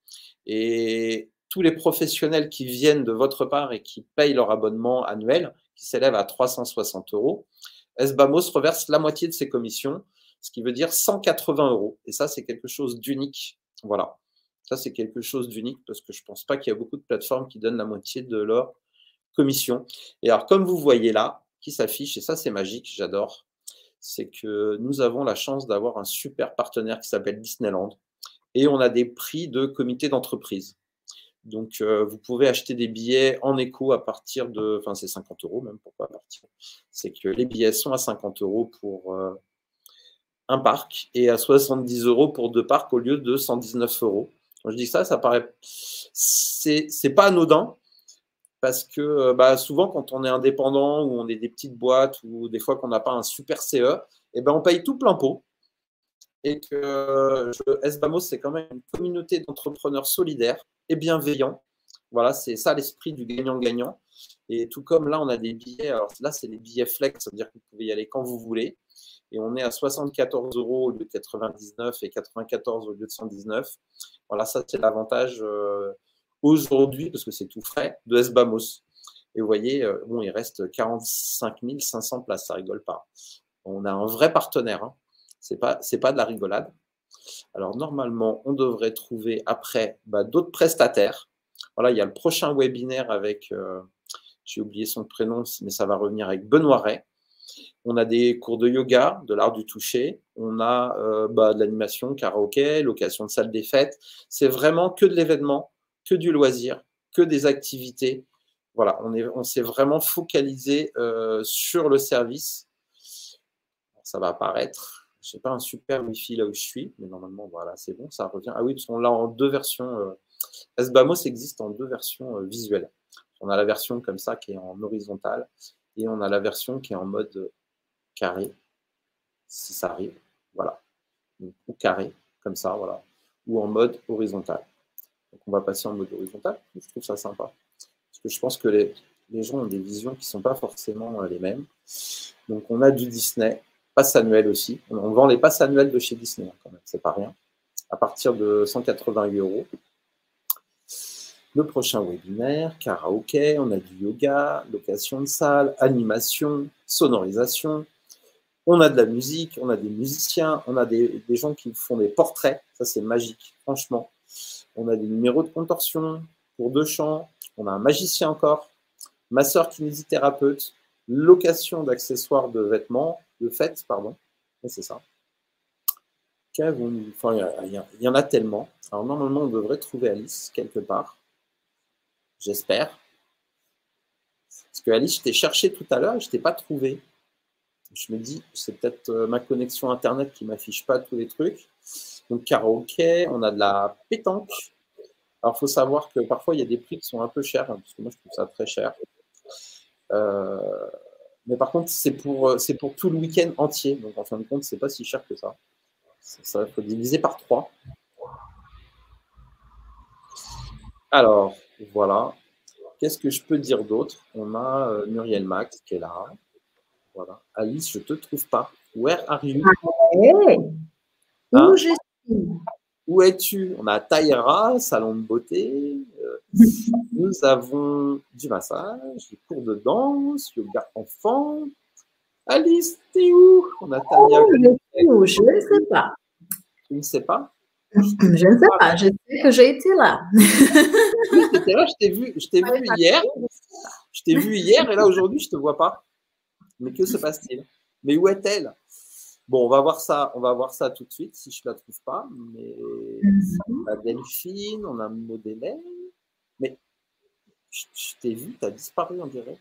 S1: Et tous les professionnels qui viennent de votre part et qui payent leur abonnement annuel, qui s'élève à 360 €, SBAMOS reverse la moitié de ses commissions, ce qui veut dire 180 €. Et ça, c'est quelque chose d'unique. Voilà. Ça, c'est quelque chose d'unique parce que je ne pense pas qu'il y a beaucoup de plateformes qui donnent la moitié de leur commission. Et alors, comme vous voyez là, qui s'affiche, et ça, c'est magique, j'adore, c'est que nous avons la chance d'avoir un super partenaire qui s'appelle Disneyland. Et on a des prix de comité d'entreprise. Donc, vous pouvez acheter des billets en éco à partir de, enfin, c'est 50 € même, pourquoi partir. C'est que les billets sont à 50 € pour un parc et à 70 € pour 2 parcs au lieu de 119 €. Quand je dis ça, ça paraît, c'est pas anodin parce que souvent quand on est indépendant ou on est des petites boîtes ou des fois qu'on n'a pas un super CE, on paye tout plein pot. Et que SBAMOS, c'est quand même une communauté d'entrepreneurs solidaires et bienveillants. Voilà, c'est ça l'esprit du gagnant-gagnant. Et tout comme là, on a des billets. Alors là, c'est des billets flex, ça veut dire que vous pouvez y aller quand vous voulez. Et on est à 74 € au lieu de 99 et 94 au lieu de 119. Voilà, ça, c'est l'avantage aujourd'hui, parce que c'est tout frais, de SBAMOS. Et vous voyez, il reste 45 500 places, ça rigole pas. On a un vrai partenaire, hein. C'est pas de la rigolade. Alors, normalement, on devrait trouver après d'autres prestataires. Voilà, il y a le prochain webinaire avec, j'ai oublié son prénom, mais ça va revenir avec Benoît Ray. On a des cours de yoga, de l'art du toucher. On a de l'animation, karaoké, location de salle des fêtes. C'est vraiment que de l'événement, que du loisir, que des activités. Voilà, on s'est vraiment focalisé sur le service. Ça va apparaître. Je n'ai pas un super Wi-Fi là où je suis, mais normalement, voilà, c'est bon, ça revient. Ah oui, parce qu'on l'a en deux versions. SBAMOS existe en deux versions visuelles. On a la version comme ça qui est en horizontale et on a la version qui est en mode carré, si ça arrive. Voilà. Donc, ou carré, comme ça, voilà. Ou en mode horizontal. Donc, on va passer en mode horizontal. Je trouve ça sympa. Parce que je pense que les gens ont des visions qui ne sont pas forcément les mêmes. Donc, on a du Disney. Passe annuel aussi. On vend les passes annuelles de chez Disney, quand même, c'est pas rien. À partir de 188 €. Le prochain webinaire, karaoké, on a du yoga, location de salle, animation, sonorisation. On a de la musique, on a des musiciens, on a des gens qui font des portraits. Ça, c'est magique, franchement. On a des numéros de contorsion, cours de chant. On a un magicien encore, masseur kinésithérapeute, location d'accessoires de vêtements, de fêtes, pardon. C'est ça. Enfin, il y en a tellement. Alors, normalement, on devrait trouver Alice quelque part. J'espère. Parce que Alice, je t'ai cherché tout à l'heure et je ne t'ai pas trouvé. Je me dis, c'est peut-être ma connexion Internet qui ne m'affiche pas tous les trucs. Donc, karaoké, on a de la pétanque. Alors, il faut savoir que parfois, il y a des prix qui sont un peu chers, hein, parce que moi, je trouve ça très cher. Mais par contre, c'est pour tout le week-end entier. Donc, en fin de compte, c'est pas si cher que ça. Ça, il faut diviser par 3. Alors, voilà. Qu'est-ce que je peux dire d'autre? On a Muriel Max qui est là. Voilà. Alice, je ne te trouve pas. Where are you?
S2: Où je suis?
S1: Où es-tu? On a Taïra, salon de beauté. Nous avons du massage, des cours de danse, yoga enfant. Alice, t'es où? On a Tania.
S2: Je ne sais pas.
S1: Tu ne sais pas?
S2: Je ne sais pas, je sais que j'ai été là.
S1: Oui, tu étais là, je t'ai vu hier. Je t'ai vu hier et là, aujourd'hui, je ne te vois pas. Mais que se passe-t-il? Mais où est-elle? Bon, on va voir ça tout de suite si je ne la trouve pas. Mais on a Delphine, on a Maudelaine. Mais je t'ai vu, tu as disparu, on dirait.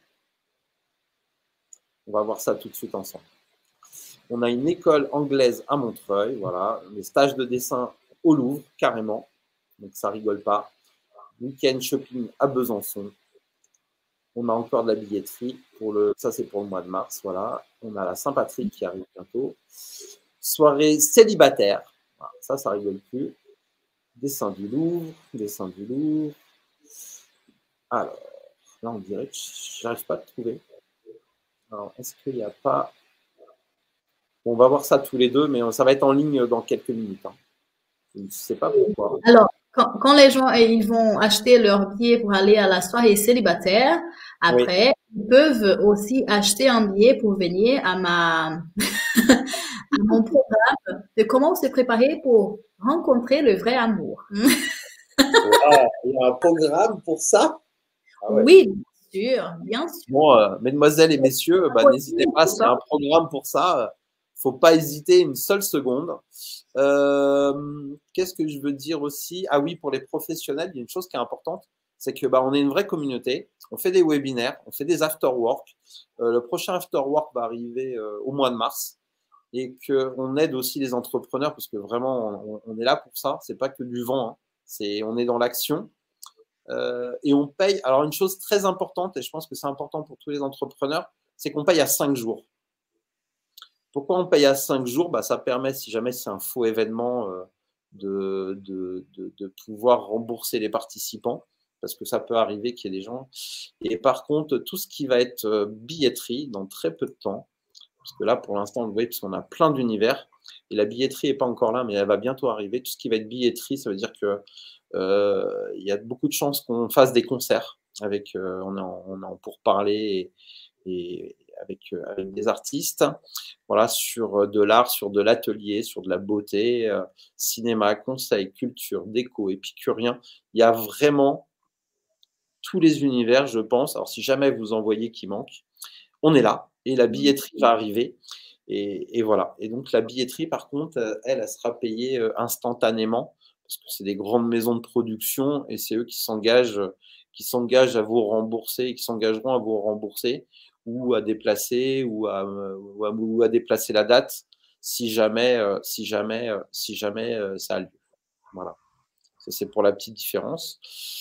S1: On va voir ça tout de suite ensemble. On a une école anglaise à Montreuil, voilà, des stages de dessin au Louvre, carrément. Donc ça rigole pas. Week-end shopping à Besançon. On a encore de la billetterie. Ça, c'est pour le mois de mars. Voilà. On a la Saint-Patrick qui arrive bientôt. Soirée célibataire. Voilà, ça rigole plus. Dessin du Louvre. Dessin du Louvre. Alors, là, on dirait que j'arrive pas à trouver. Alors, est-ce qu'il n'y a pas... Bon, on va voir ça tous les deux, mais ça va être en ligne dans quelques minutes. Hein. Je ne sais pas pourquoi.
S2: Alors, quand les gens ils vont acheter leur billet pour aller à la soirée célibataire, après, oui, ils peuvent aussi acheter un billet pour venir à mon programme de comment se préparer pour rencontrer le vrai amour.
S1: Wow, il y a un programme pour ça?
S2: Ah ouais. Oui, bien sûr, bien sûr.
S1: Bon, mesdemoiselles et messieurs, n'hésitez pas, s'il y a un programme pour ça, faut pas hésiter une seule seconde. Qu'est-ce que je veux dire aussi? Ah oui, pour les professionnels, il y a une chose qui est importante, c'est que on est une vraie communauté. On fait des webinaires, on fait des after-work. Le prochain after-work va arriver au mois de mars et qu'on aide aussi les entrepreneurs parce que vraiment, on est là pour ça. C'est pas que du vent, hein. On est dans l'action. Et on paye. Alors, une chose très importante, et je pense que c'est important pour tous les entrepreneurs, c'est qu'on paye à 5 jours. Pourquoi on paye à 5 jours? Ça permet, si jamais c'est un faux événement, de pouvoir rembourser les participants, parce que ça peut arriver qu'il y ait des gens. Et par contre, tout ce qui va être billetterie, dans très peu de temps, parce que là, pour l'instant, vous voyez, parce qu'on a plein d'univers, et la billetterie n'est pas encore là, mais elle va bientôt arriver. Tout ce qui va être billetterie, ça veut dire que il y a beaucoup de chances qu'on fasse des concerts avec, on est en pourparlers et avec des artistes, voilà, sur de l'art, sur de l'atelier, sur de la beauté, cinéma, conseil, culture, déco, épicurien. Il y a vraiment tous les univers, je pense. Alors, si jamais vous en voyez qui manque, on est là et la billetterie va arriver. Et voilà. Et donc, la billetterie, par contre, elle sera payée instantanément parce que c'est des grandes maisons de production et c'est eux qui s'engagent à vous rembourser et qui s'engageront à vous rembourser ou à déplacer ou à déplacer la date si jamais ça a lieu. Voilà. Ça, c'est pour la petite différence.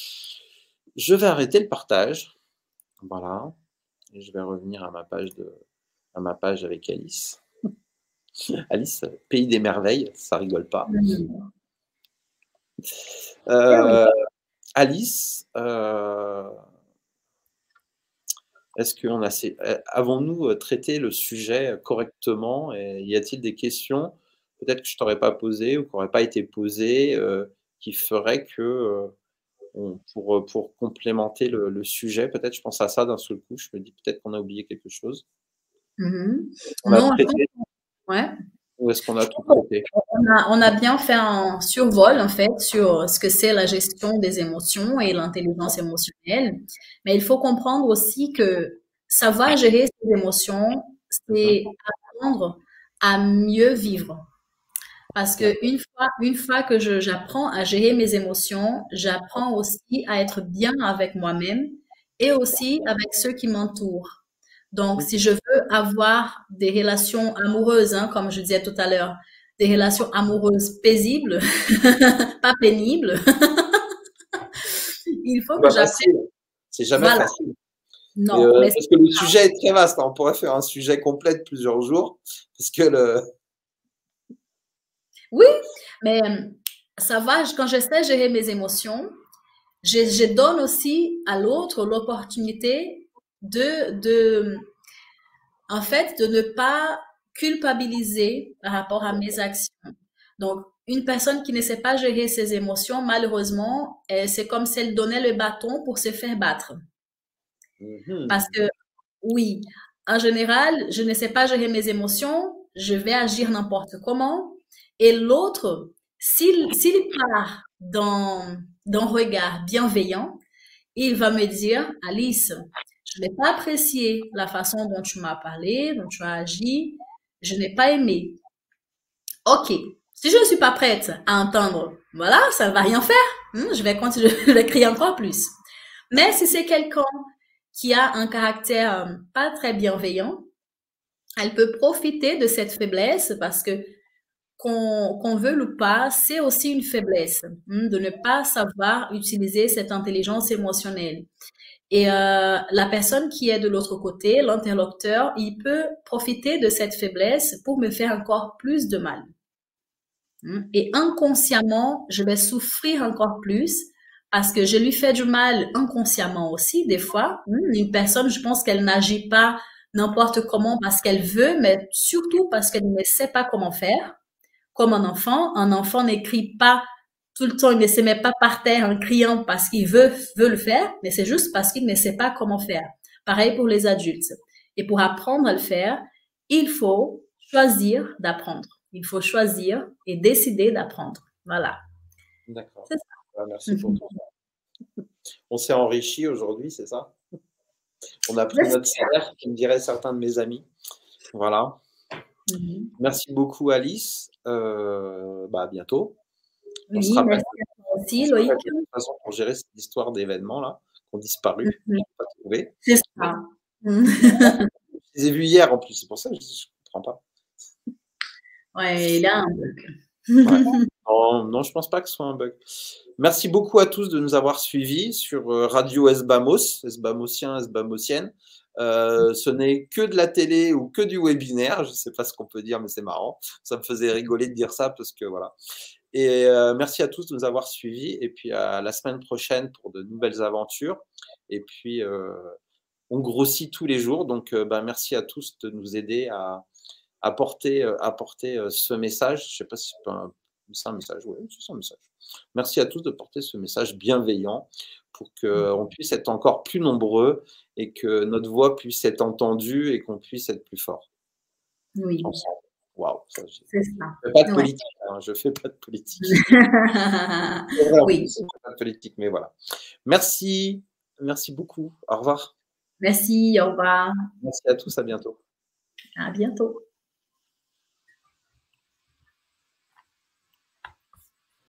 S1: Je vais arrêter le partage. Voilà. Et je vais revenir à ma page avec Alice. Alice, pays des merveilles, ça rigole pas. Alice, est-ce qu'on avons-nous traité le sujet correctement et y a-t-il des questions peut-être que je t'aurais pas posées ou qui n'auraient pas été posées qui feraient que pour complémenter le sujet, peut-être je pense à ça d'un seul coup, je me dis peut-être qu'on a oublié quelque chose. On a traité.
S2: Ouais.
S1: Ou est-ce qu'on a tout traité?
S2: On a bien fait un survol, en fait, sur ce que c'est la gestion des émotions et l'intelligence émotionnelle. Mais il faut comprendre aussi que savoir gérer ses émotions, c'est apprendre à mieux vivre. Parce que une fois que j'apprends à gérer mes émotions, j'apprends aussi à être bien avec moi-même et aussi avec ceux qui m'entourent. Donc, si je veux avoir des relations amoureuses, hein, comme je disais tout à l'heure, des relations amoureuses paisibles, pas pénibles, il faut que j'apprenne.
S1: C'est jamais facile.
S2: Non,
S1: parce que le sujet est très vaste. Hein. On pourrait faire un sujet complet de plusieurs jours. Parce que
S2: Oui, mais ça va, quand je sais gérer mes émotions, je donne aussi à l'autre l'opportunité en fait, de ne pas culpabiliser par rapport à mes actions. Donc, une personne qui ne sait pas gérer ses émotions, malheureusement, c'est comme si elle donnait le bâton pour se faire battre. Parce que, oui, en général, je ne sais pas gérer mes émotions, je vais agir n'importe comment. Et l'autre, s'il part d'un regard bienveillant, il va me dire, Alice, je n'ai pas apprécié la façon dont tu m'as parlé, dont tu as agi, je n'ai pas aimé. Ok, si je ne suis pas prête à entendre, voilà, ça ne va rien faire. Je vais continuer, je vais crier encore plus. Mais si c'est quelqu'un qui a un caractère pas très bienveillant, elle peut profiter de cette faiblesse parce que qu'on veuille ou pas, c'est aussi une faiblesse de ne pas savoir utiliser cette intelligence émotionnelle. Et la personne qui est de l'autre côté, l'interlocuteur, il peut profiter de cette faiblesse pour me faire encore plus de mal. Et inconsciemment, je vais souffrir encore plus parce que je lui fais du mal inconsciemment aussi, des fois. Une personne, je pense qu'elle n'agit pas n'importe comment parce qu'elle veut, mais surtout parce qu'elle ne sait pas comment faire. Comme un enfant n'écrit pas tout le temps, il ne se met pas par terre en criant parce qu'il veut le faire, mais c'est juste parce qu'il ne sait pas comment faire. Pareil pour les adultes. Et pour apprendre à le faire, il faut choisir d'apprendre. Il faut choisir et décider d'apprendre. Voilà.
S1: D'accord. Merci pour tout ça. On s'est enrichi aujourd'hui, c'est ça? On a pris notre salaire, qui me diraient certains de mes amis. Voilà. Merci beaucoup, Alice. À bientôt.
S2: On se rappelle. Merci aussi, Loïc.
S1: De toute façon, pour gérer cette histoire d'événements là, qui ont disparu, pas trouvé.
S2: C'est ça.
S1: Je les ai vus hier en plus, c'est pour ça que je ne comprends pas.
S2: Ouais, il y a un bug.
S1: Non, je ne pense pas que ce soit un bug. Merci beaucoup à tous de nous avoir suivis sur Radio Esbamos, Esbamosien, Esbamosienne. Ce n'est que de la télé ou que du webinaire, je ne sais pas ce qu'on peut dire, mais c'est marrant. Ça me faisait rigoler de dire ça parce que voilà. Et merci à tous de nous avoir suivis. Et puis à la semaine prochaine pour de nouvelles aventures. Et puis on grossit tous les jours. Donc merci à tous de nous aider à porter ce message. Je ne sais pas si c'est un message. Oui, c'est un message. Merci à tous de porter ce message bienveillant pour qu'on puisse être encore plus nombreux et que notre voix puisse être entendue et qu'on puisse être plus fort.
S2: Oui.
S1: Ensemble. Waouh,
S2: c'est ça.
S1: Je ne fais pas de politique. Je fais pas de politique.
S2: Oui.
S1: Je ne fais pas de politique, mais voilà. Merci. Merci beaucoup. Au revoir.
S2: Merci, au revoir.
S1: Merci à tous. À bientôt.
S2: À bientôt.